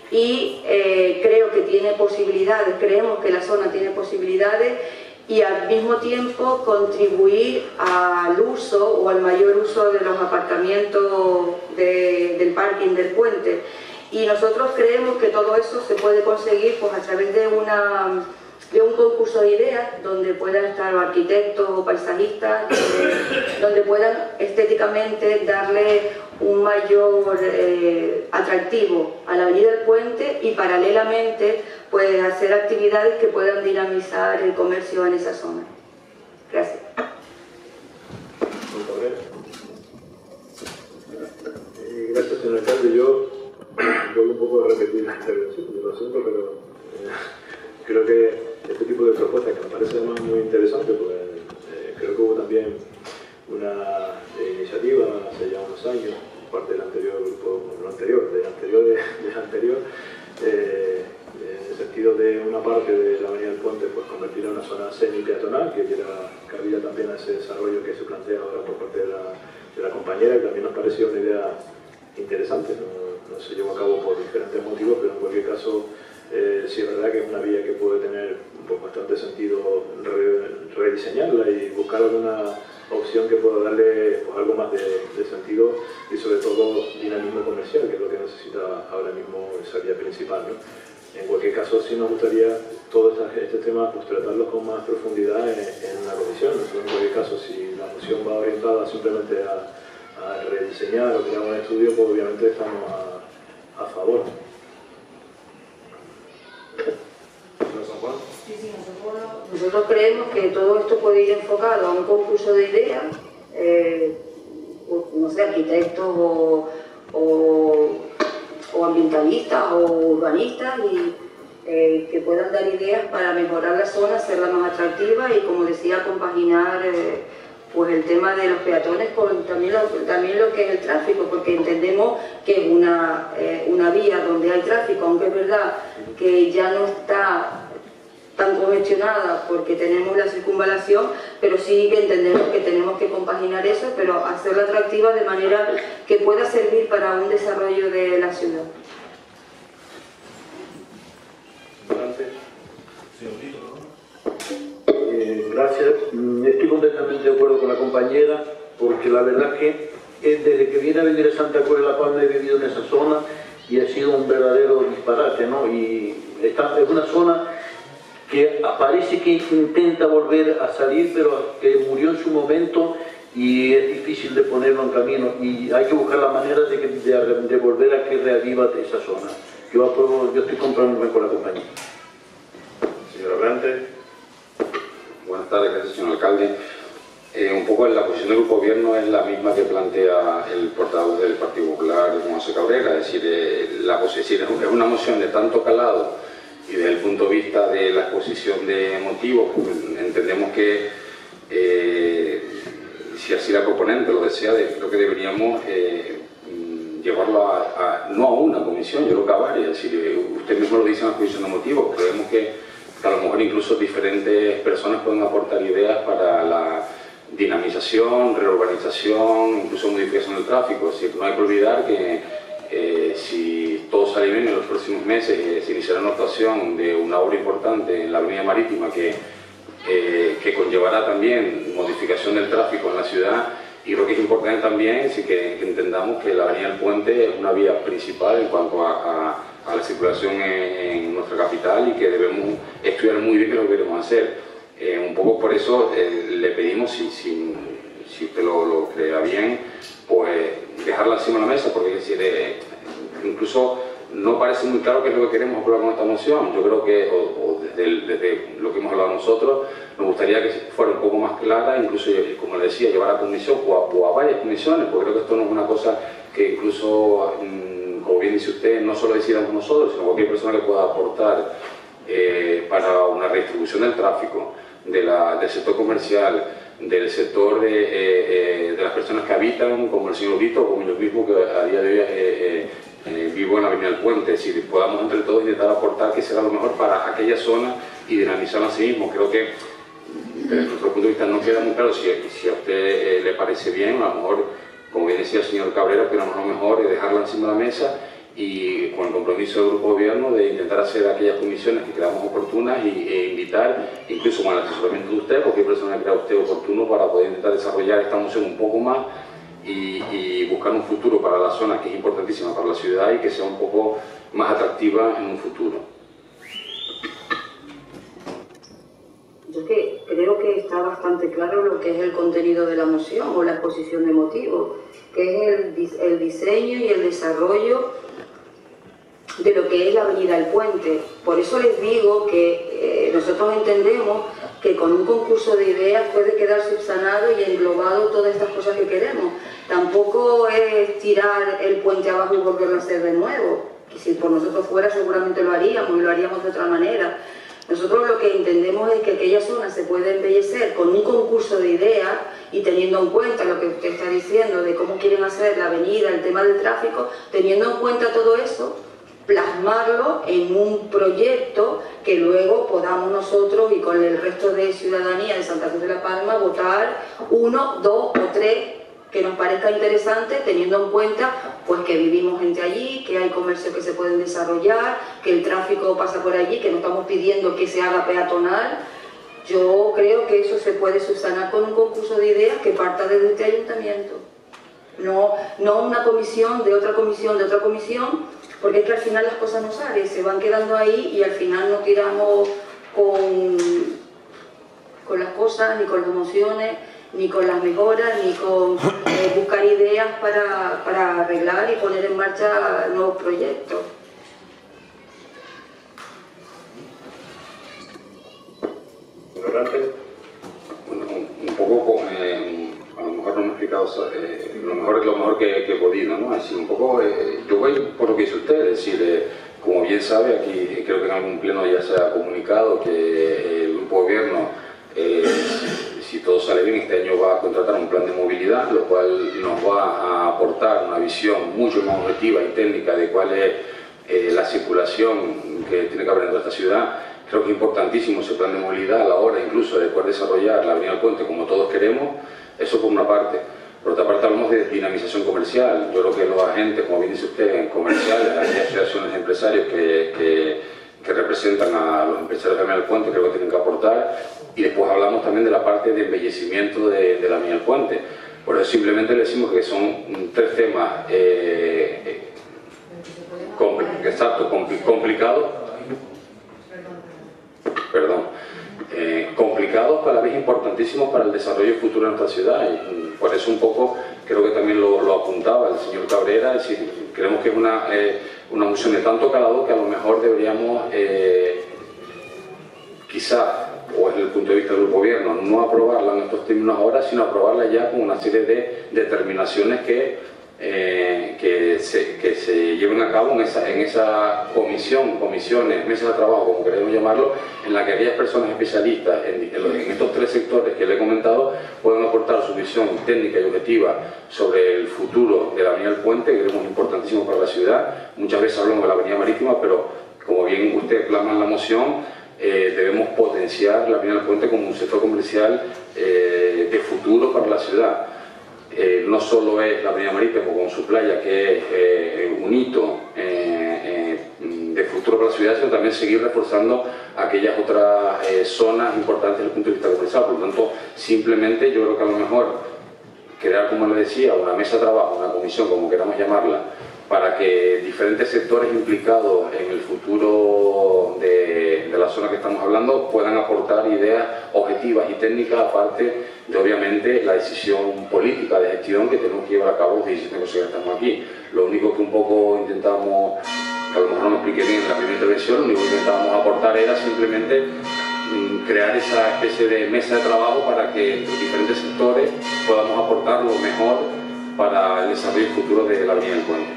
Speaker 3: y creo que tiene posibilidades, creemos que la zona tiene posibilidades, y al mismo tiempo contribuir al uso o al mayor uso de los aparcamientos del parking del puente. Y nosotros creemos que todo eso se puede conseguir pues, a través de un concurso de ideas donde puedan estar arquitectos o paisajistas, donde puedan estéticamente darle un mayor atractivo a la avenida del Puente, y paralelamente pues hacer actividades que puedan dinamizar el comercio en esa zona. Gracias.
Speaker 9: Gracias, señor alcalde. Yo voy un poco a repetir la intervención, lo siento, pero creo que este tipo de propuestas, que me parece además muy interesante, pues creo que hubo también una iniciativa hace ya unos años, parte del anterior grupo, del anterior, en el sentido de una parte de la avenida del Puente pues convertir en una zona semi-peatonal, que diera cabida también a ese desarrollo que se plantea ahora por parte de la compañera, y también nos pareció una idea interesante. No se llevó a cabo por diferentes motivos, pero en cualquier caso sí es verdad que es una vía que puede tener pues, bastante sentido rediseñarla y buscar alguna opción que pueda darle pues, algo más de sentido y sobre todo dinamismo comercial, que es lo que necesita ahora mismo esa vía principal, ¿no? En cualquier caso sí nos gustaría todos estos temas pues, tratarlos con más profundidad en la comisión. En cualquier caso, si la moción va orientada simplemente a rediseñar o crear un estudio, pues obviamente estamos a favor.
Speaker 3: Nosotros creemos que todo esto puede ir enfocado a un concurso de ideas, no sé, arquitectos o ambientalistas o urbanistas y que puedan dar ideas para mejorar la zona, hacerla más atractiva y, como decía, compaginar pues el tema de los peatones con también lo que es el tráfico, porque entendemos que es una vía donde hay tráfico, aunque es verdad que ya no está tan congestionada porque tenemos la circunvalación, pero sí que entendemos que tenemos que compaginar eso, pero hacerla atractiva de manera que pueda servir para un desarrollo de la ciudad.
Speaker 10: Gracias. Estoy completamente de acuerdo con la compañera, porque la verdad que desde que vine a vivir a Santa Cruz de la Palma he vivido en esa zona y ha sido un verdadero disparate, ¿no? Y es una zona que parece que intenta volver a salir, pero que murió en su momento y es difícil de ponerlo en camino, y hay que buscar la manera de volver a que reaviva esa zona. Yo estoy comprándome con la compañía.
Speaker 2: Señor Abrante.
Speaker 11: Buenas tardes, gracias, señor alcalde. Un poco la posición del Grupo Gobierno es la misma que plantea el portavoz del Partido Popular, Juan José Cabrera, es decir, es una moción de tanto calado y desde el punto de vista de la exposición de motivos, entendemos que si así la proponente lo desea, creo que deberíamos llevarlo no a una comisión, yo creo que a varias. Es decir, usted mismo lo dice en la exposición de motivos, creemos que a lo mejor incluso diferentes personas pueden aportar ideas para la dinamización, reurbanización, incluso modificación del tráfico. Es decir, no hay que olvidar que si todo sale bien en los próximos meses se iniciará una actuación de una obra importante en la avenida Marítima que conllevará también modificación del tráfico en la ciudad, y creo que es importante también que entendamos que la avenida del Puente es una vía principal en cuanto a la circulación en nuestra capital y que debemos estudiar muy bien qué es lo que queremos hacer. Un poco por eso le pedimos, si usted lo crea bien, pues dejarla encima de la mesa, porque es decir, incluso no parece muy claro qué es lo que queremos aprobar con esta moción. Yo creo que, desde lo que hemos hablado nosotros, nos gustaría que fuera un poco más clara, incluso, como le decía, llevar a comisión o a varias comisiones, porque creo que esto no es una cosa que incluso, como bien dice usted, no solo decidamos nosotros, sino cualquier persona que pueda aportar para una redistribución del tráfico, del sector comercial, del sector de las personas que habitan, como el señor Lito, como yo mismo, que a día de hoy vivo en la avenida del Puente. Es decir, podamos entre todos intentar aportar que será lo mejor para aquella zona y dinamizarla a sí mismo. Creo que desde nuestro punto de vista no queda muy claro si a usted le parece bien. A lo mejor, como bien decía el señor Cabrera, pero lo mejor es dejarla encima de la mesa y con el compromiso del Grupo Gobierno de intentar hacer aquellas comisiones que creamos oportunas e invitar, incluso con el asesoramiento de usted, porque hay personas que crea usted oportuno para poder intentar desarrollar esta moción un poco más y buscar un futuro para la zona, que es importantísima para la ciudad y que sea un poco más atractiva en un futuro.
Speaker 3: Yo creo que está bastante claro lo que es el contenido de la moción o la exposición de motivos, que es el diseño y el desarrollo de lo que es la avenida El Puente. Por eso les digo que nosotros entendemos que con un concurso de ideas puede quedar subsanado y englobado todas estas cosas que queremos. Tampoco es tirar el puente abajo y volverlo a hacer de nuevo, que si por nosotros fuera seguramente lo haríamos y lo haríamos de otra manera. Nosotros lo que entendemos es que aquella zona se puede embellecer con un concurso de ideas y teniendo en cuenta lo que usted está diciendo de cómo quieren hacer la avenida, el tema del tráfico, teniendo en cuenta todo eso, plasmarlo en un proyecto que luego podamos nosotros y con el resto de ciudadanía de Santa Cruz de la Palma votar 1, 2 o 3 que nos parezca interesante, teniendo en cuenta pues que vivimos gente allí, que hay comercios que se pueden desarrollar, que el tráfico pasa por allí, que no estamos pidiendo que se haga peatonal. Yo creo que eso se puede subsanar con un concurso de ideas que parta desde este ayuntamiento. No una comisión de otra comisión, porque es que al final las cosas no salen, se van quedando ahí y al final no tiramos con las cosas, ni con las emociones, ni con las mejoras, ni con buscar ideas para arreglar y poner en marcha nuevos proyectos.
Speaker 11: Bueno, un poco, a lo mejor no me he explicado lo mejor que he podido, ¿no? Así un poco, yo voy por lo que dice usted, es decir, como bien sabe, aquí creo que en algún pleno ya se ha comunicado que el grupo gobierno, si todo sale bien, este año va a contratar un plan de movilidad, lo cual nos va a aportar una visión mucho más objetiva y técnica de cuál es la circulación que tiene que haber en toda esta ciudad. Creo que es importantísimo ese plan de movilidad a la hora incluso de poder desarrollar la Avenida del Puente como todos queremos, eso por una parte. Por otra parte hablamos de dinamización comercial. Yo creo que los agentes, como bien dice usted, comerciales, hay asociaciones de empresarios que representan a los empresarios de la Avenida del Puente, creo que tienen que aportar. Y después hablamos también de la parte de embellecimiento de la Avenida del Puente. Por eso simplemente le decimos que son tres temas complicados, pero a la vez importantísimos para el desarrollo futuro de nuestra ciudad. Y por eso un poco, creo que también lo apuntaba el señor Cabrera, es decir, creemos que es una moción de tanto calado que a lo mejor deberíamos, quizá, o desde el punto de vista del gobierno, no aprobarla en estos términos ahora, sino aprobarla ya con una serie de determinaciones que se lleven a cabo en esa comisiones, mesas de trabajo, como queremos llamarlo, en la que aquellas personas especialistas en estos tres sectores que le he comentado puedan aportar su visión técnica y objetiva sobre el futuro de la Avenida del Puente, que creemos importantísimo para la ciudad. Muchas veces hablamos de la Avenida Marítima, pero como bien usted plasma en la moción, debemos potenciar la Avenida del Puente como un sector comercial de futuro para la ciudad. No solo es la Avenida Marítima con su playa, que es un hito de futuro para la ciudad, sino también seguir reforzando aquellas otras zonas importantes desde el punto de vista comercial. Por lo tanto, simplemente yo creo que a lo mejor crear, como les decía, una mesa de trabajo, una comisión, como queramos llamarla, para que diferentes sectores implicados en el futuro de la zona que estamos hablando puedan aportar ideas objetivas y técnicas, aparte de obviamente la decisión política de gestión que tenemos que llevar a cabo los 17 consejeros que estamos aquí. Lo único que un poco intentamos, que a lo mejor no me expliqué bien en la primera intervención, lo único que intentábamos aportar era simplemente crear esa especie de mesa de trabajo para que los diferentes sectores podamos aportar lo mejor para el desarrollo futuro de la Avenida del Puente.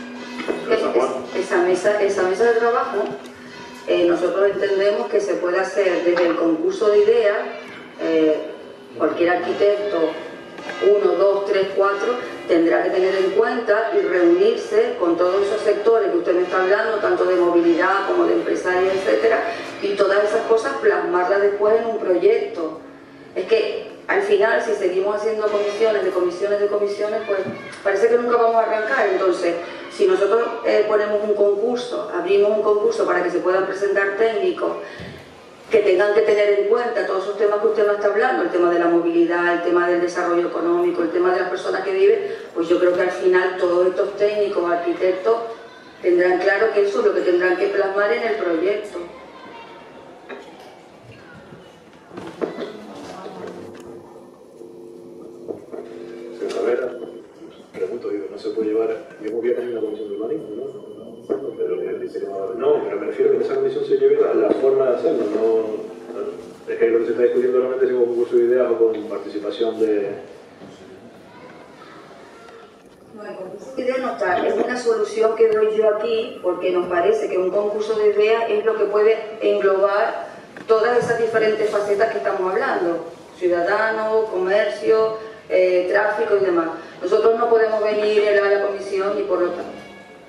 Speaker 3: Esa mesa de trabajo, nosotros entendemos que se puede hacer desde el concurso de ideas, cualquier arquitecto, 1, 2, 3, 4, tendrá que tener en cuenta y reunirse con todos esos sectores que usted me está hablando, tanto de movilidad como de empresarios, etcétera, y todas esas cosas plasmarlas después en un proyecto. Es que al final, si seguimos haciendo comisiones, pues parece que nunca vamos a arrancar. Entonces, si nosotros ponemos un concurso, abrimos un concurso para que se puedan presentar técnicos que tengan que tener en cuenta todos esos temas que usted me está hablando, el tema de la movilidad, el tema del desarrollo económico, el tema de las personas que viven, pues yo creo que al final todos estos técnicos, arquitectos, tendrán claro que eso es lo que tendrán que plasmar en el proyecto.
Speaker 9: Pregunto, digo, no se puede llevar, digamos que hay una comisión de urbanismo, ¿no? Pero me refiero a que en esa comisión se lleve la forma de hacerlo, no, es que lo que se está discutiendo realmente es con concurso de ideas o con participación de...
Speaker 3: No, el concurso de ideas no está, es una solución que doy yo aquí porque nos parece que un concurso de ideas es lo que puede englobar todas esas diferentes facetas que estamos hablando, ciudadano, comercio, tráfico y demás. Nosotros no podemos venir a la comisión y por lo tanto.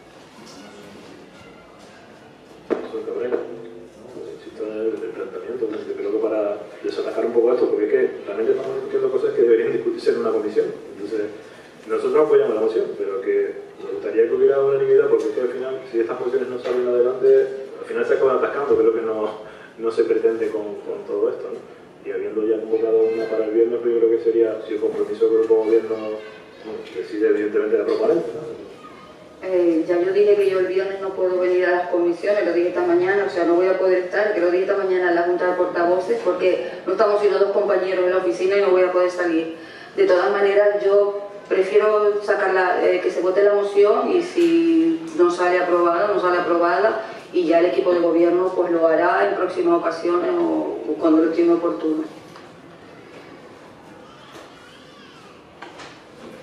Speaker 9: Soy Cabrera, necesito el planteamiento, creo que para desatacar un poco esto, porque es que realmente estamos discutiendo cosas que deberían discutirse en una comisión. Entonces, nosotros apoyamos la moción, pero que nos gustaría que hubiera unanimidad, porque es que al final, si estas mociones no salen adelante, al final se acaban atascando, que es lo que no se pretende con todo esto, ¿no? Y habiendo ya convocado una para el viernes, yo creo que sería, si el compromiso del grupo gobierno decide evidentemente la transparencia, ¿no?
Speaker 3: Ya yo dije que yo el viernes no puedo venir a las comisiones, lo dije esta mañana, o sea, no voy a poder estar, que lo dije esta mañana en la Junta de Portavoces, porque no estamos sino 2 compañeros en la oficina y no voy a poder salir. De todas maneras, yo prefiero sacar que se vote la moción y si no sale aprobada, y ya el equipo de gobierno pues lo hará en próximas ocasiones o cuando lo estime oportuno.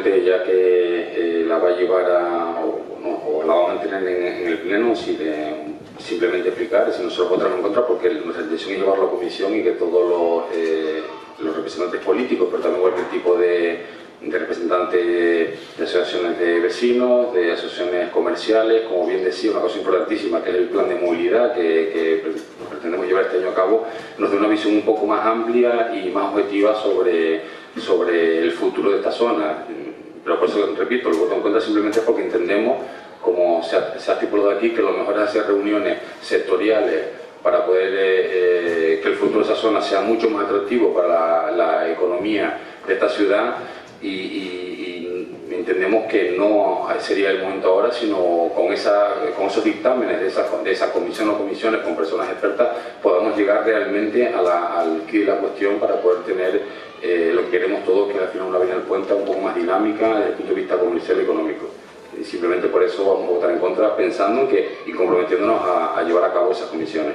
Speaker 11: simplemente, ya que la va a llevar o la va a mantener en el pleno, simplemente explicar si nosotros votamos en contra, porque nuestra intención es llevarlo a comisión y que todos los representantes políticos, pero también cualquier tipo de representantes de asociaciones de vecinos, de asociaciones comerciales, como bien decía, una cosa importantísima que es el plan de movilidad que pretendemos llevar este año a cabo, nos dé una visión un poco más amplia y más objetiva sobre el futuro de esta zona. Pero por eso, repito, el voto en contra simplemente porque entendemos, como se ha estipulado aquí, que lo mejor es hacer reuniones sectoriales para poder que el futuro de esa zona sea mucho más atractivo para la economía de esta ciudad, y entendemos que no sería el momento ahora, sino con esos dictámenes de esa comisión o comisiones con personas expertas podamos llegar realmente al quid de la cuestión para poder tener lo que queremos todos, que al final una avenida del puente un poco más dinámica desde el punto de vista comercial y económico. Y simplemente por eso vamos a votar en contra, pensando y comprometiéndonos a llevar a cabo esas comisiones.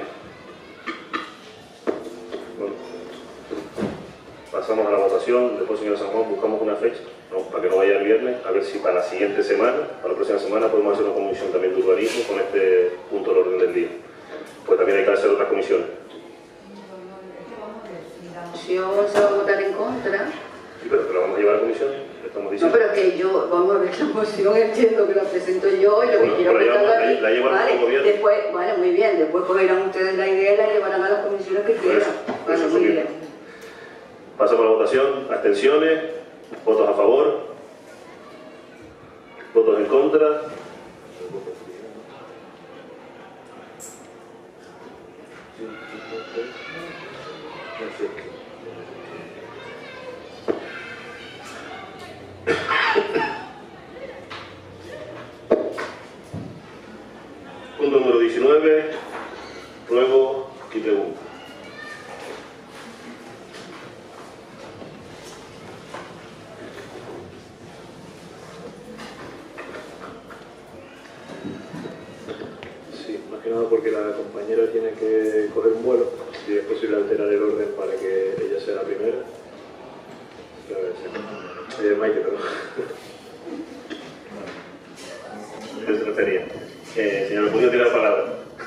Speaker 2: Bueno, pasamos a la votación. Después, señor San Juan, buscamos una fecha, ¿no?, para que no vaya el viernes, a ver si para la siguiente semana, para la próxima semana, podemos hacer una comisión también de urbanismo con este punto del orden del día. Pues también hay que hacer otras comisiones.
Speaker 3: Si se va a votar en contra.
Speaker 2: Sí, pero que la vamos a llevar a comisión. Estamos diciendo.
Speaker 3: No, pero que yo, vamos a ver la moción, entiendo que la presento yo y lo que quiero presentar aquí.
Speaker 2: La llevan al gobierno.
Speaker 3: Después, vale, muy bien, después cogerán ustedes la idea y la llevarán a las comisiones que quieran. Vale, muy bien.
Speaker 2: Pasamos a la votación. Abstenciones, votos a favor, votos en contra. Punto número 19, ruego y pregunta.
Speaker 9: Sí, más que nada porque la compañera tiene que coger un vuelo, si es posible alterar el orden para que ella sea la primera. Maite, perdón.
Speaker 2: ¿A qué se refería? Señor Julio, tiene la palabra.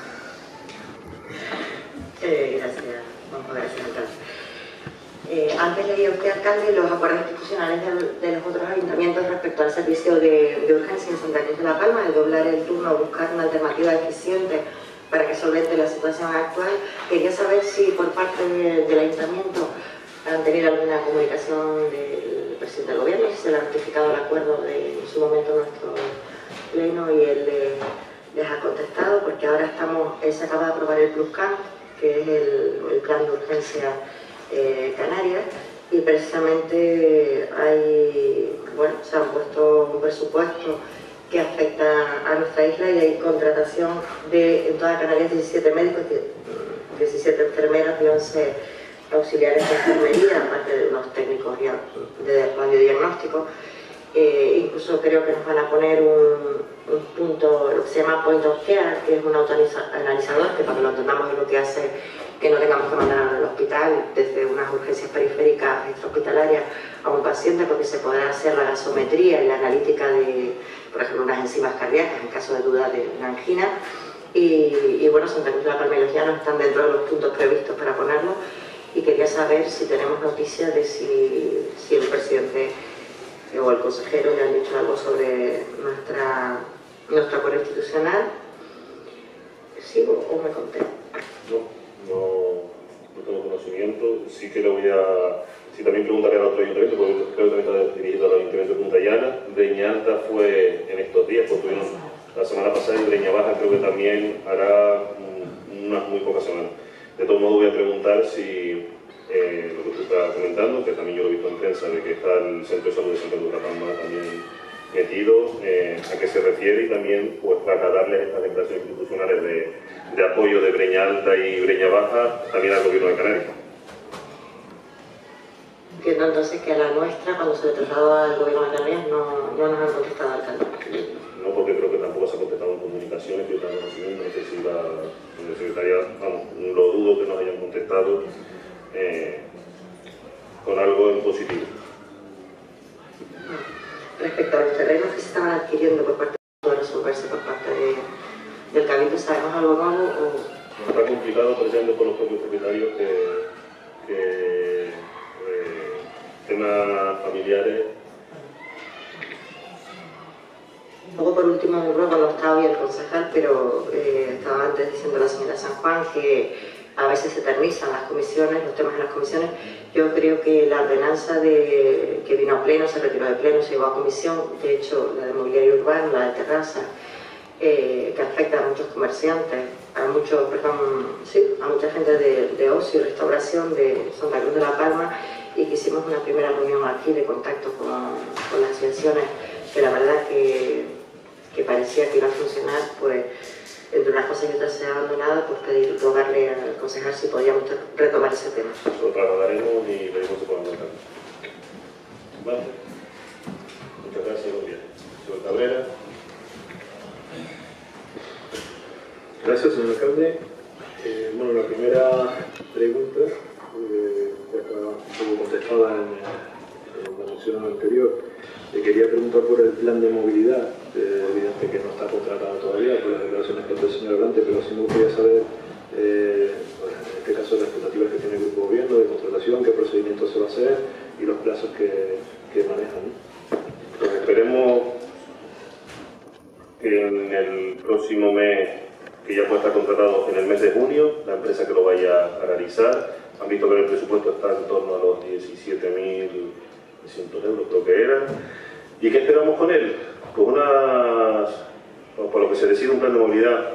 Speaker 12: Gracias. Vamos a ver, señor alcalde. Antes leía usted, alcalde, los acuerdos institucionales de los otros ayuntamientos respecto al servicio de urgencia en Santa Cruz de la Palma, de doblar el turno o buscar una alternativa eficiente para que solvente la situación actual. Quería saber si por parte del ayuntamiento han tenido alguna comunicación del presidente del gobierno, si se le ha notificado el acuerdo en su momento nuestro pleno y él les ha contestado, porque ahora se acaba de aprobar el PlusCan, que es el plan de urgencia Canarias, y precisamente se han puesto un presupuesto que afecta a nuestra isla y hay contratación en toda Canarias 17 médicos, 17 enfermeras y 11 auxiliares de enfermería, aparte de unos técnicos de radiodiagnóstico. Incluso creo que nos van a poner un punto, lo que se llama Point of Care, que es un autoanalizador, que para que lo entendamos es lo que hace que no tengamos que mandar al hospital desde unas urgencias periféricas extrahospitalarias a un paciente, porque se podrá hacer la gasometría y la analítica de, por ejemplo, unas enzimas cardíacas en caso de duda de una angina. Y bueno, Santa Cruz de la Palma y los Llanos están dentro de los puntos previstos para ponerlo, y quería saber si tenemos noticias de si el presidente o el consejero le han dicho algo sobre nuestro acuerdo institucional. ¿Sigo o me conté?
Speaker 2: No tengo conocimiento. Sí que también preguntaré al otro ayuntamiento, porque creo que también está dirigido al ayuntamiento de Punta Llana. Breña Alta fue en estos días, porque tuvieron la semana pasada, y Breña Baja creo que también hará unas muy pocas semanas. De todos modos voy a preguntar si lo que usted está comentando, que también yo lo he visto en prensa, de que está el Centro de Salud de Santa Cruz de la Palma también metido, a qué se refiere, y también pues trasladarles estas declaraciones institucionales de apoyo de Breña Alta y Breña Baja también al Gobierno de Canarias.
Speaker 12: Entiendo entonces que a la nuestra, cuando se le trasladó al Gobierno de Canarias, no nos han contestado, alcalde.
Speaker 2: No, porque creo que tampoco se ha contestado en comunicaciones, yo tengo conocimiento, no sé si la secretaría, lo dudo que nos hayan contestado con algo en positivo.
Speaker 12: los terrenos que se estaban adquiriendo por parte de resolverse por parte del Cabildo, ¿sabemos algo nuevo?
Speaker 2: No está complicado precisamente por los propios propietarios que temas familiares.
Speaker 12: Luego, por último, no estaba hoy el concejal, pero estaba antes diciendo la señora San Juan que a veces se eternizan las comisiones, los temas en las comisiones. Yo creo que la ordenanza que vino a pleno, se retiró de pleno, se llevó a comisión, de hecho la de mobiliario urbano, la de terraza, que afecta a muchos comerciantes, a mucha gente de ocio y restauración de Santa Cruz de la Palma, y que hicimos una primera reunión aquí de contacto con las asociaciones, que la verdad que parecía que iba a funcionar, pues entre unas cosas y otras se ha abandonado, pues rogarle al concejal si podíamos retomar ese tema.
Speaker 2: Lo trasladaremos y veremos si podemos hacerlo. Vale. Muchas gracias, buen día. Señor Cabrera.
Speaker 9: Gracias, señor alcalde. Bueno, la primera pregunta ya está un poco contestada en la moción anterior. Quería preguntar por el plan de movilidad. Evidente que no está contratado todavía por las declaraciones que hace el señor Abrante, pero sí me gustaría saber, en este caso, las expectativas que tiene el grupo de gobierno de contratación, qué procedimiento se va a hacer y los plazos que manejan.
Speaker 2: Pues esperemos que en el próximo mes, que ya puede estar contratado en el mes de junio, la empresa que lo vaya a realizar. Han visto que el presupuesto está en torno a los 17.100 euros, creo que era. ¿Y qué esperamos con él? Pues por lo que se decide un plan de movilidad,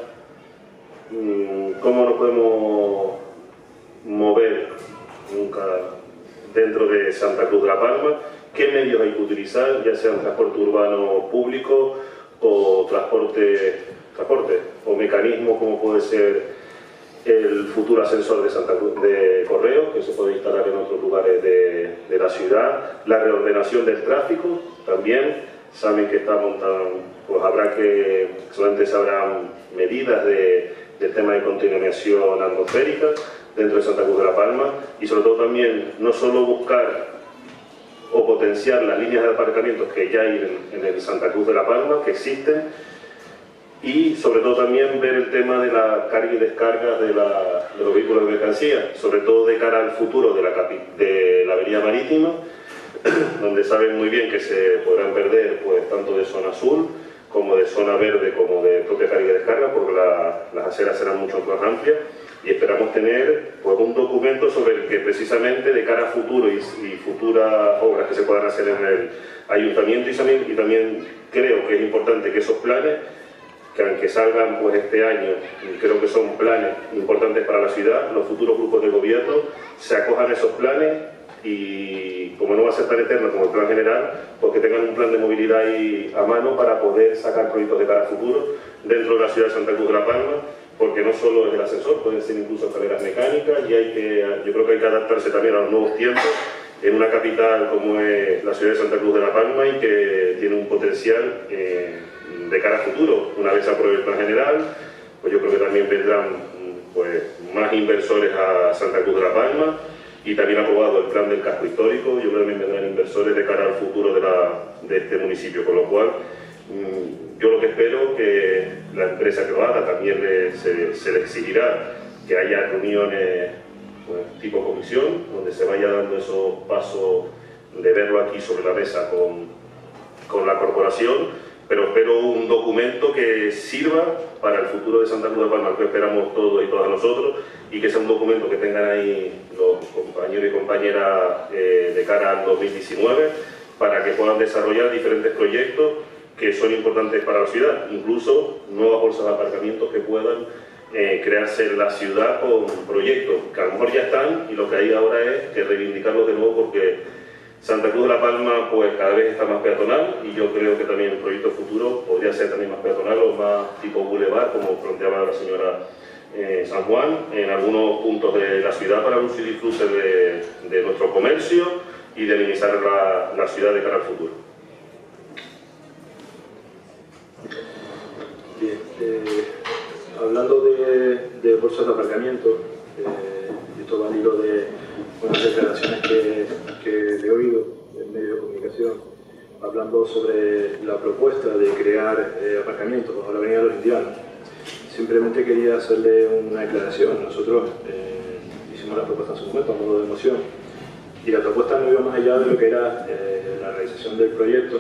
Speaker 2: cómo nos podemos mover nunca dentro de Santa Cruz de la Palma, qué medios hay que utilizar, ya sea transporte urbano público o transporte o mecanismos como puede ser el futuro ascensor de Santa Cruz de Correos, que se puede instalar en otros lugares de la ciudad, la reordenación del tráfico. También saben que está montado, pues solamente se habrán medidas del tema de contaminación atmosférica dentro de Santa Cruz de la Palma, y sobre todo también no solo buscar o potenciar las líneas de aparcamientos que ya hay en el Santa Cruz de la Palma, que existen, y sobre todo también ver el tema de la carga y descarga de los vehículos de mercancía, sobre todo de cara al futuro de la avenida marítima, donde saben muy bien que se podrán perder pues tanto de zona azul como de zona verde como de propia carga y descarga, porque las aceras serán mucho más amplias, y esperamos tener pues un documento sobre el que precisamente de cara a futuro y futuras obras que se puedan hacer en el ayuntamiento, y también creo que es importante que esos planes, que aunque salgan pues este año, creo que son planes importantes para la ciudad, los futuros grupos de gobierno se acojan a esos planes, y como no va a ser tan eterno como el plan general, pues que tengan un plan de movilidad ahí a mano para poder sacar proyectos de cara a futuro dentro de la ciudad de Santa Cruz de la Palma, porque no solo es el ascensor, pueden ser incluso escaleras mecánicas, y yo creo que hay que adaptarse también a los nuevos tiempos en una capital como es la ciudad de Santa Cruz de la Palma, y que tiene un potencial de cara a futuro. Una vez se apruebe el plan general, pues yo creo que también vendrán pues más inversores a Santa Cruz de la Palma, y también aprobado el plan del casco histórico, yo creo que también vendrán inversores de cara al futuro de este municipio, con lo cual yo lo que espero que la empresa que lo haga también se le exigirá que haya reuniones pues, tipo comisión, donde se vaya dando esos pasos de verlo aquí sobre la mesa con la corporación, pero espero un documento que sirva para el futuro de Santa Cruz de Palma, que esperamos todos y todas nosotros, y que sea un documento que tengan ahí los compañeros y compañeras de cara al 2019, para que puedan desarrollar diferentes proyectos que son importantes para la ciudad, incluso nuevas bolsas de aparcamientos que puedan crearse en la ciudad con proyectos que a lo mejor ya están, y lo que hay ahora es que reivindicarlos de nuevo, porque Santa Cruz de la Palma pues cada vez está más peatonal, y yo creo que también el proyecto futuro podría ser también más peatonal o más tipo boulevard, como planteaba la señora San Juan, en algunos puntos de la ciudad, para el uso y disfrute de nuestro comercio y de minimizar la ciudad de cara al futuro.
Speaker 9: Bien, hablando de bolsas de aparcamiento, esto va al hilo de unas declaraciones que he oído en medios de comunicación hablando sobre la propuesta de crear aparcamientos bajo la Avenida Los Indianos. Simplemente quería hacerle una aclaración. Nosotros hicimos la propuesta en su momento a modo de moción y la propuesta no iba más allá de lo que era la realización del proyecto.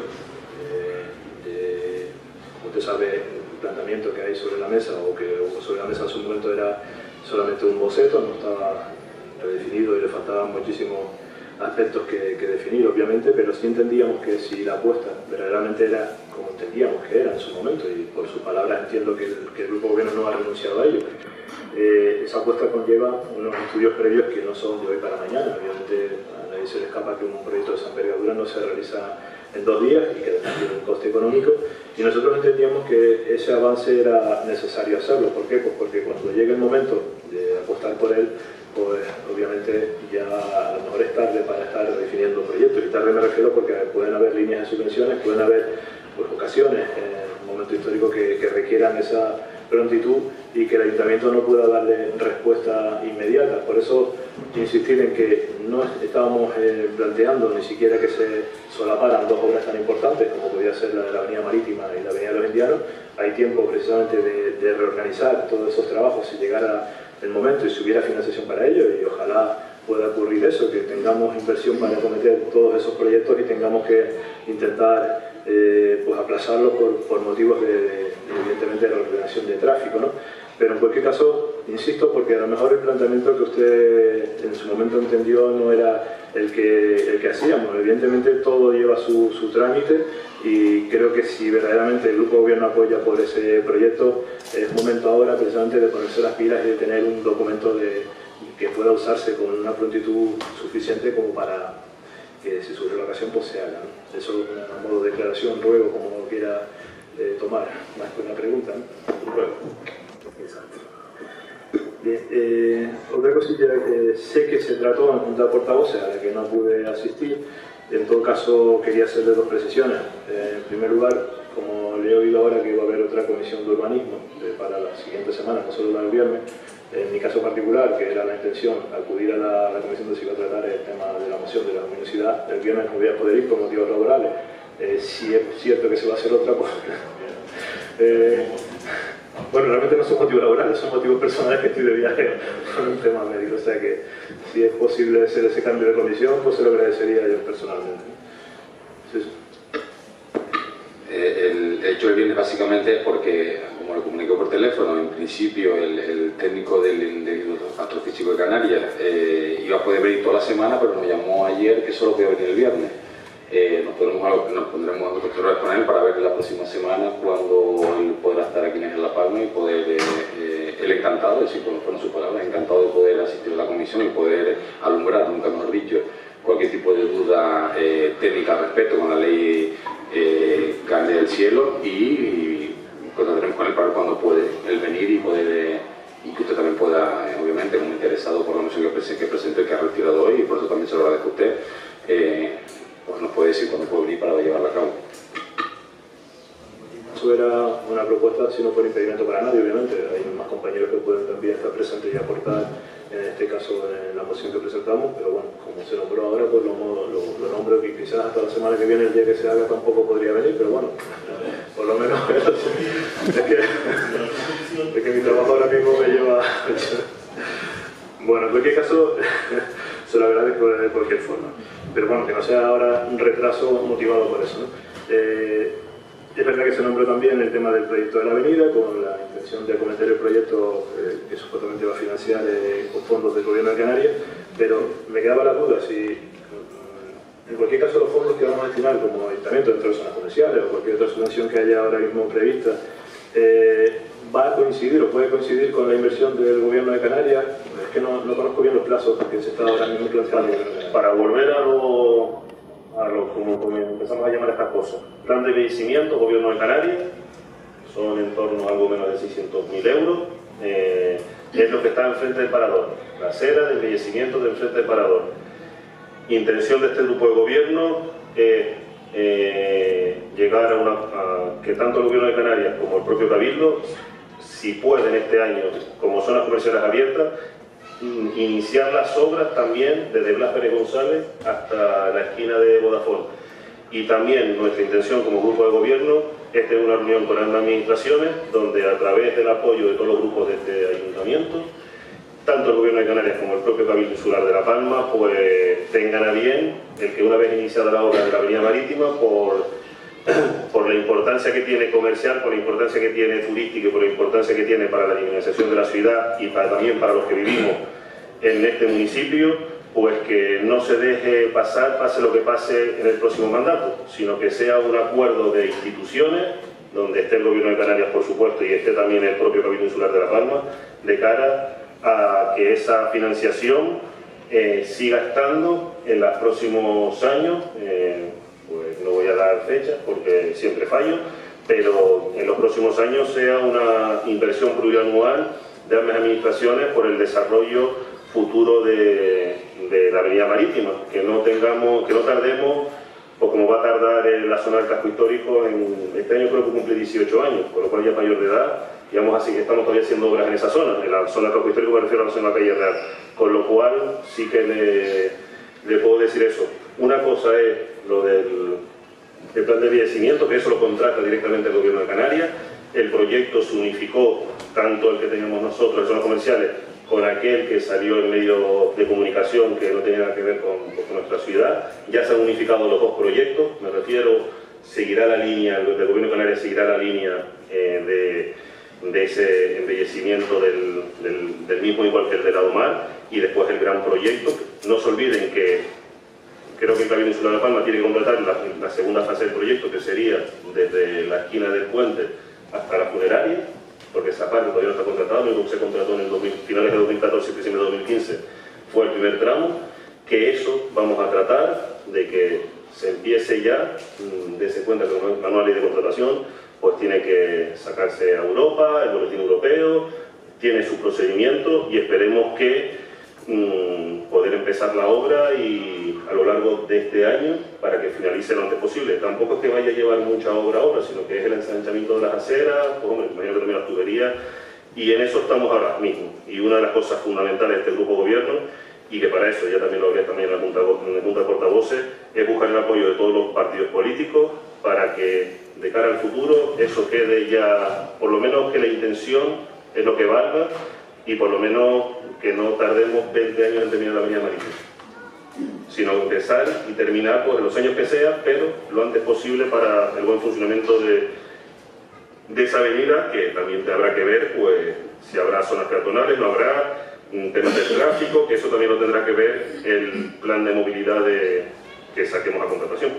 Speaker 9: Como usted sabe, el planteamiento que hay sobre la mesa o que hubo sobre la mesa en su momento era solamente un boceto, no estaba redefinido y le faltaban muchísimos aspectos que definir, obviamente, pero sí entendíamos que si la apuesta verdaderamente era como entendíamos que era en su momento, y por sus palabras entiendo que el Grupo Gobierno no ha renunciado a ello, esa apuesta conlleva unos estudios previos que no son de hoy para mañana. Obviamente a nadie se le escapa que un proyecto de esa envergadura no se realiza en 2 días y que además tiene un coste económico, y nosotros entendíamos que ese avance era necesario hacerlo. ¿Por qué? Pues porque cuando llegue el momento de apostar por él, pues obviamente ya a lo mejor es tarde para estar definiendo proyectos, y tarde me refiero porque pueden haber líneas de subvenciones, pueden haber pues, ocasiones en un momento histórico que requieran esa prontitud y que el ayuntamiento no pueda darle respuesta inmediata. Por eso insistir en que no estábamos planteando ni siquiera que se solaparan 2 obras tan importantes como podía ser la de la Avenida Marítima y la Avenida de los Indianos. Hay tiempo precisamente de reorganizar todos esos trabajos si llegara el momento y si hubiera financiación para ello, y ojalá pueda ocurrir eso, que tengamos inversión para acometer todos esos proyectos y tengamos que intentar pues aplazarlos por motivos evidentemente de reordenación de tráfico, ¿no? Pero en cualquier caso, insisto, porque a lo mejor el planteamiento que usted en su momento entendió no era el que hacíamos. Evidentemente todo lleva su trámite, y creo que si verdaderamente el Grupo Gobierno apoya por ese proyecto, es momento ahora precisamente de ponerse las pilas y de tener un documento que pueda usarse con una prontitud suficiente como para que si surge la ocasión pues se haga, ¿no? Eso a modo de declaración, ruego, como lo quiera tomar, más que una pregunta, ¿no? Ruego. Exacto. Bien, otra cosilla que sé que se trató en junta de portavoces a la que no pude asistir. En todo caso, quería hacerle 2 precisiones. En primer lugar, como le he oído ahora que va a haber otra comisión de urbanismo para la siguiente semana, no solo la del viernes, en mi caso particular, que era la intención acudir a la comisión donde se iba a tratar el tema de la moción de la luminosidad, el viernes no voy a poder ir por motivos laborales. Si es cierto que se va a hacer otra cosa. Bueno, realmente no son motivos laborales, son motivos personales, que estoy de viaje con un tema médico, o sea que si es posible hacer ese cambio de comisión, pues se lo agradecería yo personalmente. Sí.
Speaker 11: El hecho del viernes básicamente es porque, como lo comuniqué por teléfono, en principio el técnico del Instituto Astrofísico de Canarias iba a poder venir toda la semana, pero nos llamó ayer que solo podía venir el viernes. Nos pondremos a contactar con él para ver la próxima semana cuando él podrá estar aquí en La Palma y poder, él encantado, es decir, como fueron sus palabras, encantado de poder asistir a la comisión y poder alumbrar, nunca mejor dicho, cualquier tipo de duda técnica al respecto con la ley Carne del Cielo, y contactaremos con él para ver cuándo puede él venir y poder y que usted también pueda, obviamente, como interesado por la moción que presentó y que ha retirado hoy, y por eso también se lo agradezco a usted, pues nos puede decir cuándo puede venir para llevarla a cabo.
Speaker 9: Eso era una propuesta, si no por impedimento para nadie, obviamente. Hay más compañeros que pueden también estar presentes y aportar, en este caso, en la moción que presentamos, pero bueno, como se nombró ahora, pues lo nombro, que quizás hasta la semana que viene, el día que se haga, tampoco podría venir, pero bueno, por lo menos es que mi trabajo ahora mismo me lleva... Bueno, en cualquier caso, se lo agradezco de cualquier forma. Pero bueno, que no sea ahora un retraso motivado por eso, ¿no? Es verdad que se nombró también el tema del proyecto de la avenida, con la intención de acometer el proyecto que supuestamente va a financiar con fondos del Gobierno de Canarias, pero me quedaba la duda si, en cualquier caso, los fondos que vamos a destinar como ayuntamiento dentro de zonas comerciales o cualquier otra subvención que haya ahora mismo prevista, va a coincidir o puede coincidir con la inversión del Gobierno de Canarias. Es que no conozco bien los plazos que se está ahora mismo planteando.
Speaker 2: Para volver a lo como empezamos a llamar estas cosas, plan de embellecimiento, Gobierno de Canarias, son en torno a algo menos de 600.000 euros, es lo que está enfrente del parador, la acera de embellecimiento de enfrente del parador. Intención de este grupo de gobierno es llegar a que tanto el Gobierno de Canarias como el propio Cabildo, si pueden este año, como zonas comerciales abiertas, iniciar las obras también desde Blas Pérez González hasta la esquina de Vodafone. Y también nuestra intención como grupo de gobierno es tener una reunión con ambas administraciones donde a través del apoyo de todos los grupos de este ayuntamiento, tanto el Gobierno de Canarias como el propio Cabildo Insular de La Palma, pues tengan a bien el que una vez iniciada la obra de la Avenida Marítima, por la importancia que tiene comercial, por la importancia que tiene turística y por la importancia que tiene para la dinamización de la ciudad y también para los que vivimos en este municipio, pues que no se deje pasar, pase lo que pase en el próximo mandato, sino que sea un acuerdo de instituciones, donde esté el Gobierno de Canarias, por supuesto, y esté también el propio Cabildo Insular de La Palma, de cara a que esa financiación siga estando en los próximos años. Pues no voy a dar fechas porque siempre fallo, pero en los próximos años sea una inversión plurianual de ambas administraciones por el desarrollo futuro de la Avenida Marítima, que no tardemos, o como va a tardar en la zona del casco histórico, este año creo que cumple 18 años, con lo cual ya es mayor de edad, digamos así que estamos todavía haciendo obras en esa zona, en la zona del casco histórico me refiero a la zona de la calle Real, con lo cual sí que le puedo decir eso. Una cosa es lo del plan de embellecimiento, que eso lo contrata directamente el Gobierno de Canarias. El proyecto se unificó, tanto el que teníamos nosotros en zonas comerciales, con aquel que salió en medio de comunicación que no tenía nada que ver con nuestra ciudad. Ya se han unificado los dos proyectos, me refiero, seguirá la línea, el Gobierno de Canarias seguirá la línea de ese embellecimiento del mismo, igual que el de la Domar, y después el gran proyecto. No se olviden que creo que el Cabildo Insular de La Palma tiene que completar la segunda fase del proyecto, que sería desde la esquina del puente hasta la funeraria, porque esa parte todavía no está contratada, lo único que se contrató en finales de 2014 y principios de 2015 fue el primer tramo, que eso vamos a tratar de que se empiece ya, dése cuenta que la nueva ley de contratación pues tiene que sacarse a Europa, el boletín europeo, tiene su procedimiento y esperemos que poder empezar la obra y a lo largo de este año para que finalice lo antes posible. Tampoco es que vaya a llevar mucha obra ahora, sino que es el ensanchamiento de las aceras, pues hombre, mañana también las tuberías, y en eso estamos ahora mismo. Y una de las cosas fundamentales de este grupo de gobierno, y que para eso ya también lo hablé también en la Junta de Portavoces, es buscar el apoyo de todos los partidos políticos para que de cara al futuro eso quede ya, por lo menos que la intención es lo que valga, y por lo menos que no tardemos 20 años en terminar la Avenida Marítima, sino empezar y terminar pues, en los años que sea, pero lo antes posible para el buen funcionamiento de esa avenida, que también habrá que ver pues, si habrá zonas peatonales, no habrá, temas de tráfico, que eso también lo tendrá que ver el plan de movilidad que saquemos a contratación.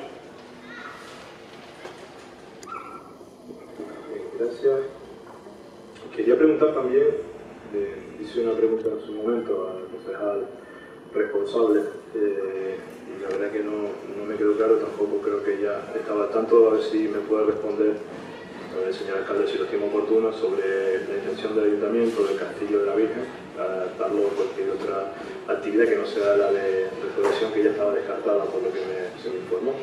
Speaker 9: Gracias. Quería preguntar también, hice una pregunta en su momento al concejal responsable y la verdad que no me quedó claro, tampoco creo que ya estaba al tanto, a ver si me puede responder el señor alcalde, si lo estimo oportuno, sobre la intención del ayuntamiento del Castillo de la Virgen, adaptarlo a cualquier otra actividad que no sea la de restauración, que ya estaba descartada por lo que se me informó.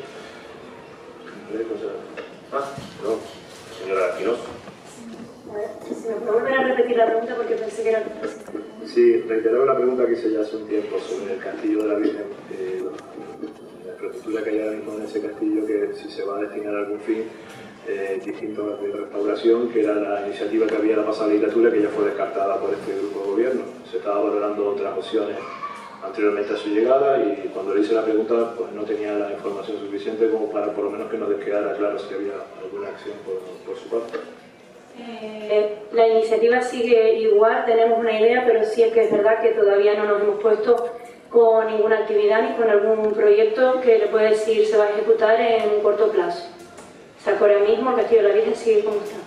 Speaker 2: No, señora Espinosa.
Speaker 6: Si me puede volver a repetir la pregunta porque pensé que era...
Speaker 9: Sí, reiteraba una pregunta que hice ya hace un tiempo sobre el Castillo de la Virgen, la infraestructura que hay ahora mismo en ese castillo, que si se va a destinar a algún fin distinto de restauración, que era la iniciativa que había la pasada legislatura, que ya fue descartada por este grupo de gobierno. Se estaba valorando otras opciones anteriormente a su llegada y cuando le hice la pregunta pues no tenía la información suficiente como para por lo menos que nos quedara claro si había alguna acción por su parte.
Speaker 6: La iniciativa sigue igual, tenemos una idea, pero sí es que es verdad que todavía no nos hemos puesto con ninguna actividad ni con algún proyecto que le pueda decir se va a ejecutar en un corto plazo. O sea, que ahora mismo el Castillo de la Virgen sigue como está.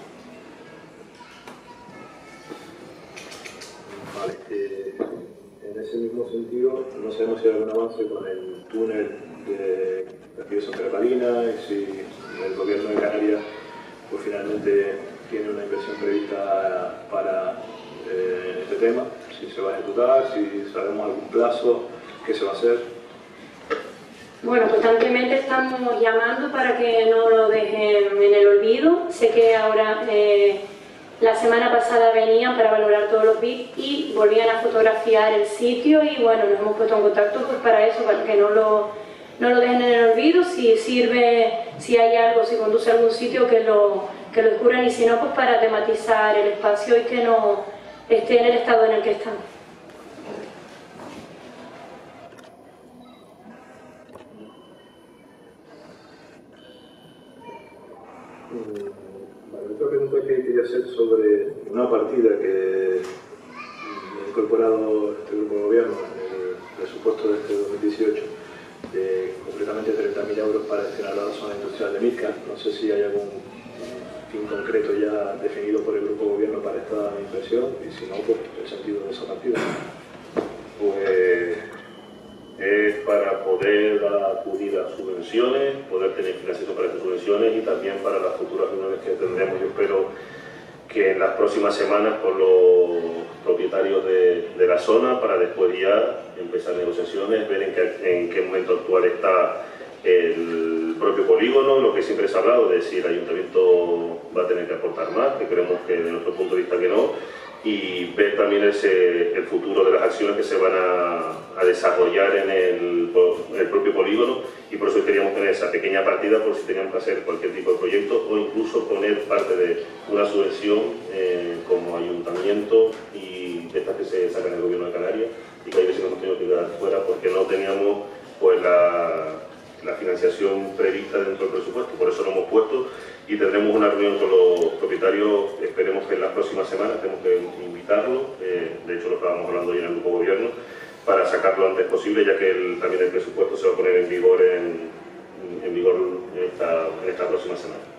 Speaker 9: Vale, en ese mismo sentido, no sabemos si hay algún avance con el túnel de Castillo de Santa Catalina y si el gobierno de Canarias pues finalmente tiene una inversión prevista para este tema, si se va a ejecutar, si sabemos algún plazo, qué se va a hacer.
Speaker 6: Bueno, constantemente estamos llamando para que no lo dejen en el olvido. Sé que ahora, la semana pasada venían para valorar todos los bits y volvían a fotografiar el sitio y bueno, nos hemos puesto en contacto pues para eso, para que no no lo dejen en el olvido, si sirve, si hay algo, si conduce a algún sitio que lo descubran, y si no, pues para tematizar el espacio y que no esté en el estado en el que está.
Speaker 9: Otra pregunta que quería hacer sobre una partida que ha incorporado este grupo de gobierno en el presupuesto de este 2018, concretamente 30.000 euros para destinar a la zona industrial de Milka. No sé si hay algún fin concreto ya definido por el grupo de gobierno para esta inversión, y si no, pues el sentido de esa partida.
Speaker 2: Pues es para poder acudir a subvenciones, poder tener financiación para estas subvenciones y también para las futuras reuniones que tendremos. Yo espero que en las próximas semanas con los propietarios de la zona, para después ya empezar negociaciones, ver en qué momento actual está el propio polígono, lo que siempre se ha hablado de si el ayuntamiento va a tener que aportar más, que creemos que de nuestro punto de vista que no, y ver también el futuro de las acciones que se van a desarrollar en el propio polígono, y por eso queríamos tener esa pequeña partida por si teníamos que hacer cualquier tipo de proyecto o incluso poner parte de una subvención como ayuntamiento y de estas que se sacan del gobierno de Canarias, y que hay veces hemos tenido que quedar fuera porque no teníamos pues la financiación prevista dentro del presupuesto. Por eso lo hemos puesto y tendremos una reunión con los propietarios, esperemos que en las próximas semanas, tenemos que invitarlos, de hecho lo estábamos hablando hoy en el grupo de gobierno, para sacarlo lo antes posible, ya que también el presupuesto se va a poner en vigor en esta próxima semana.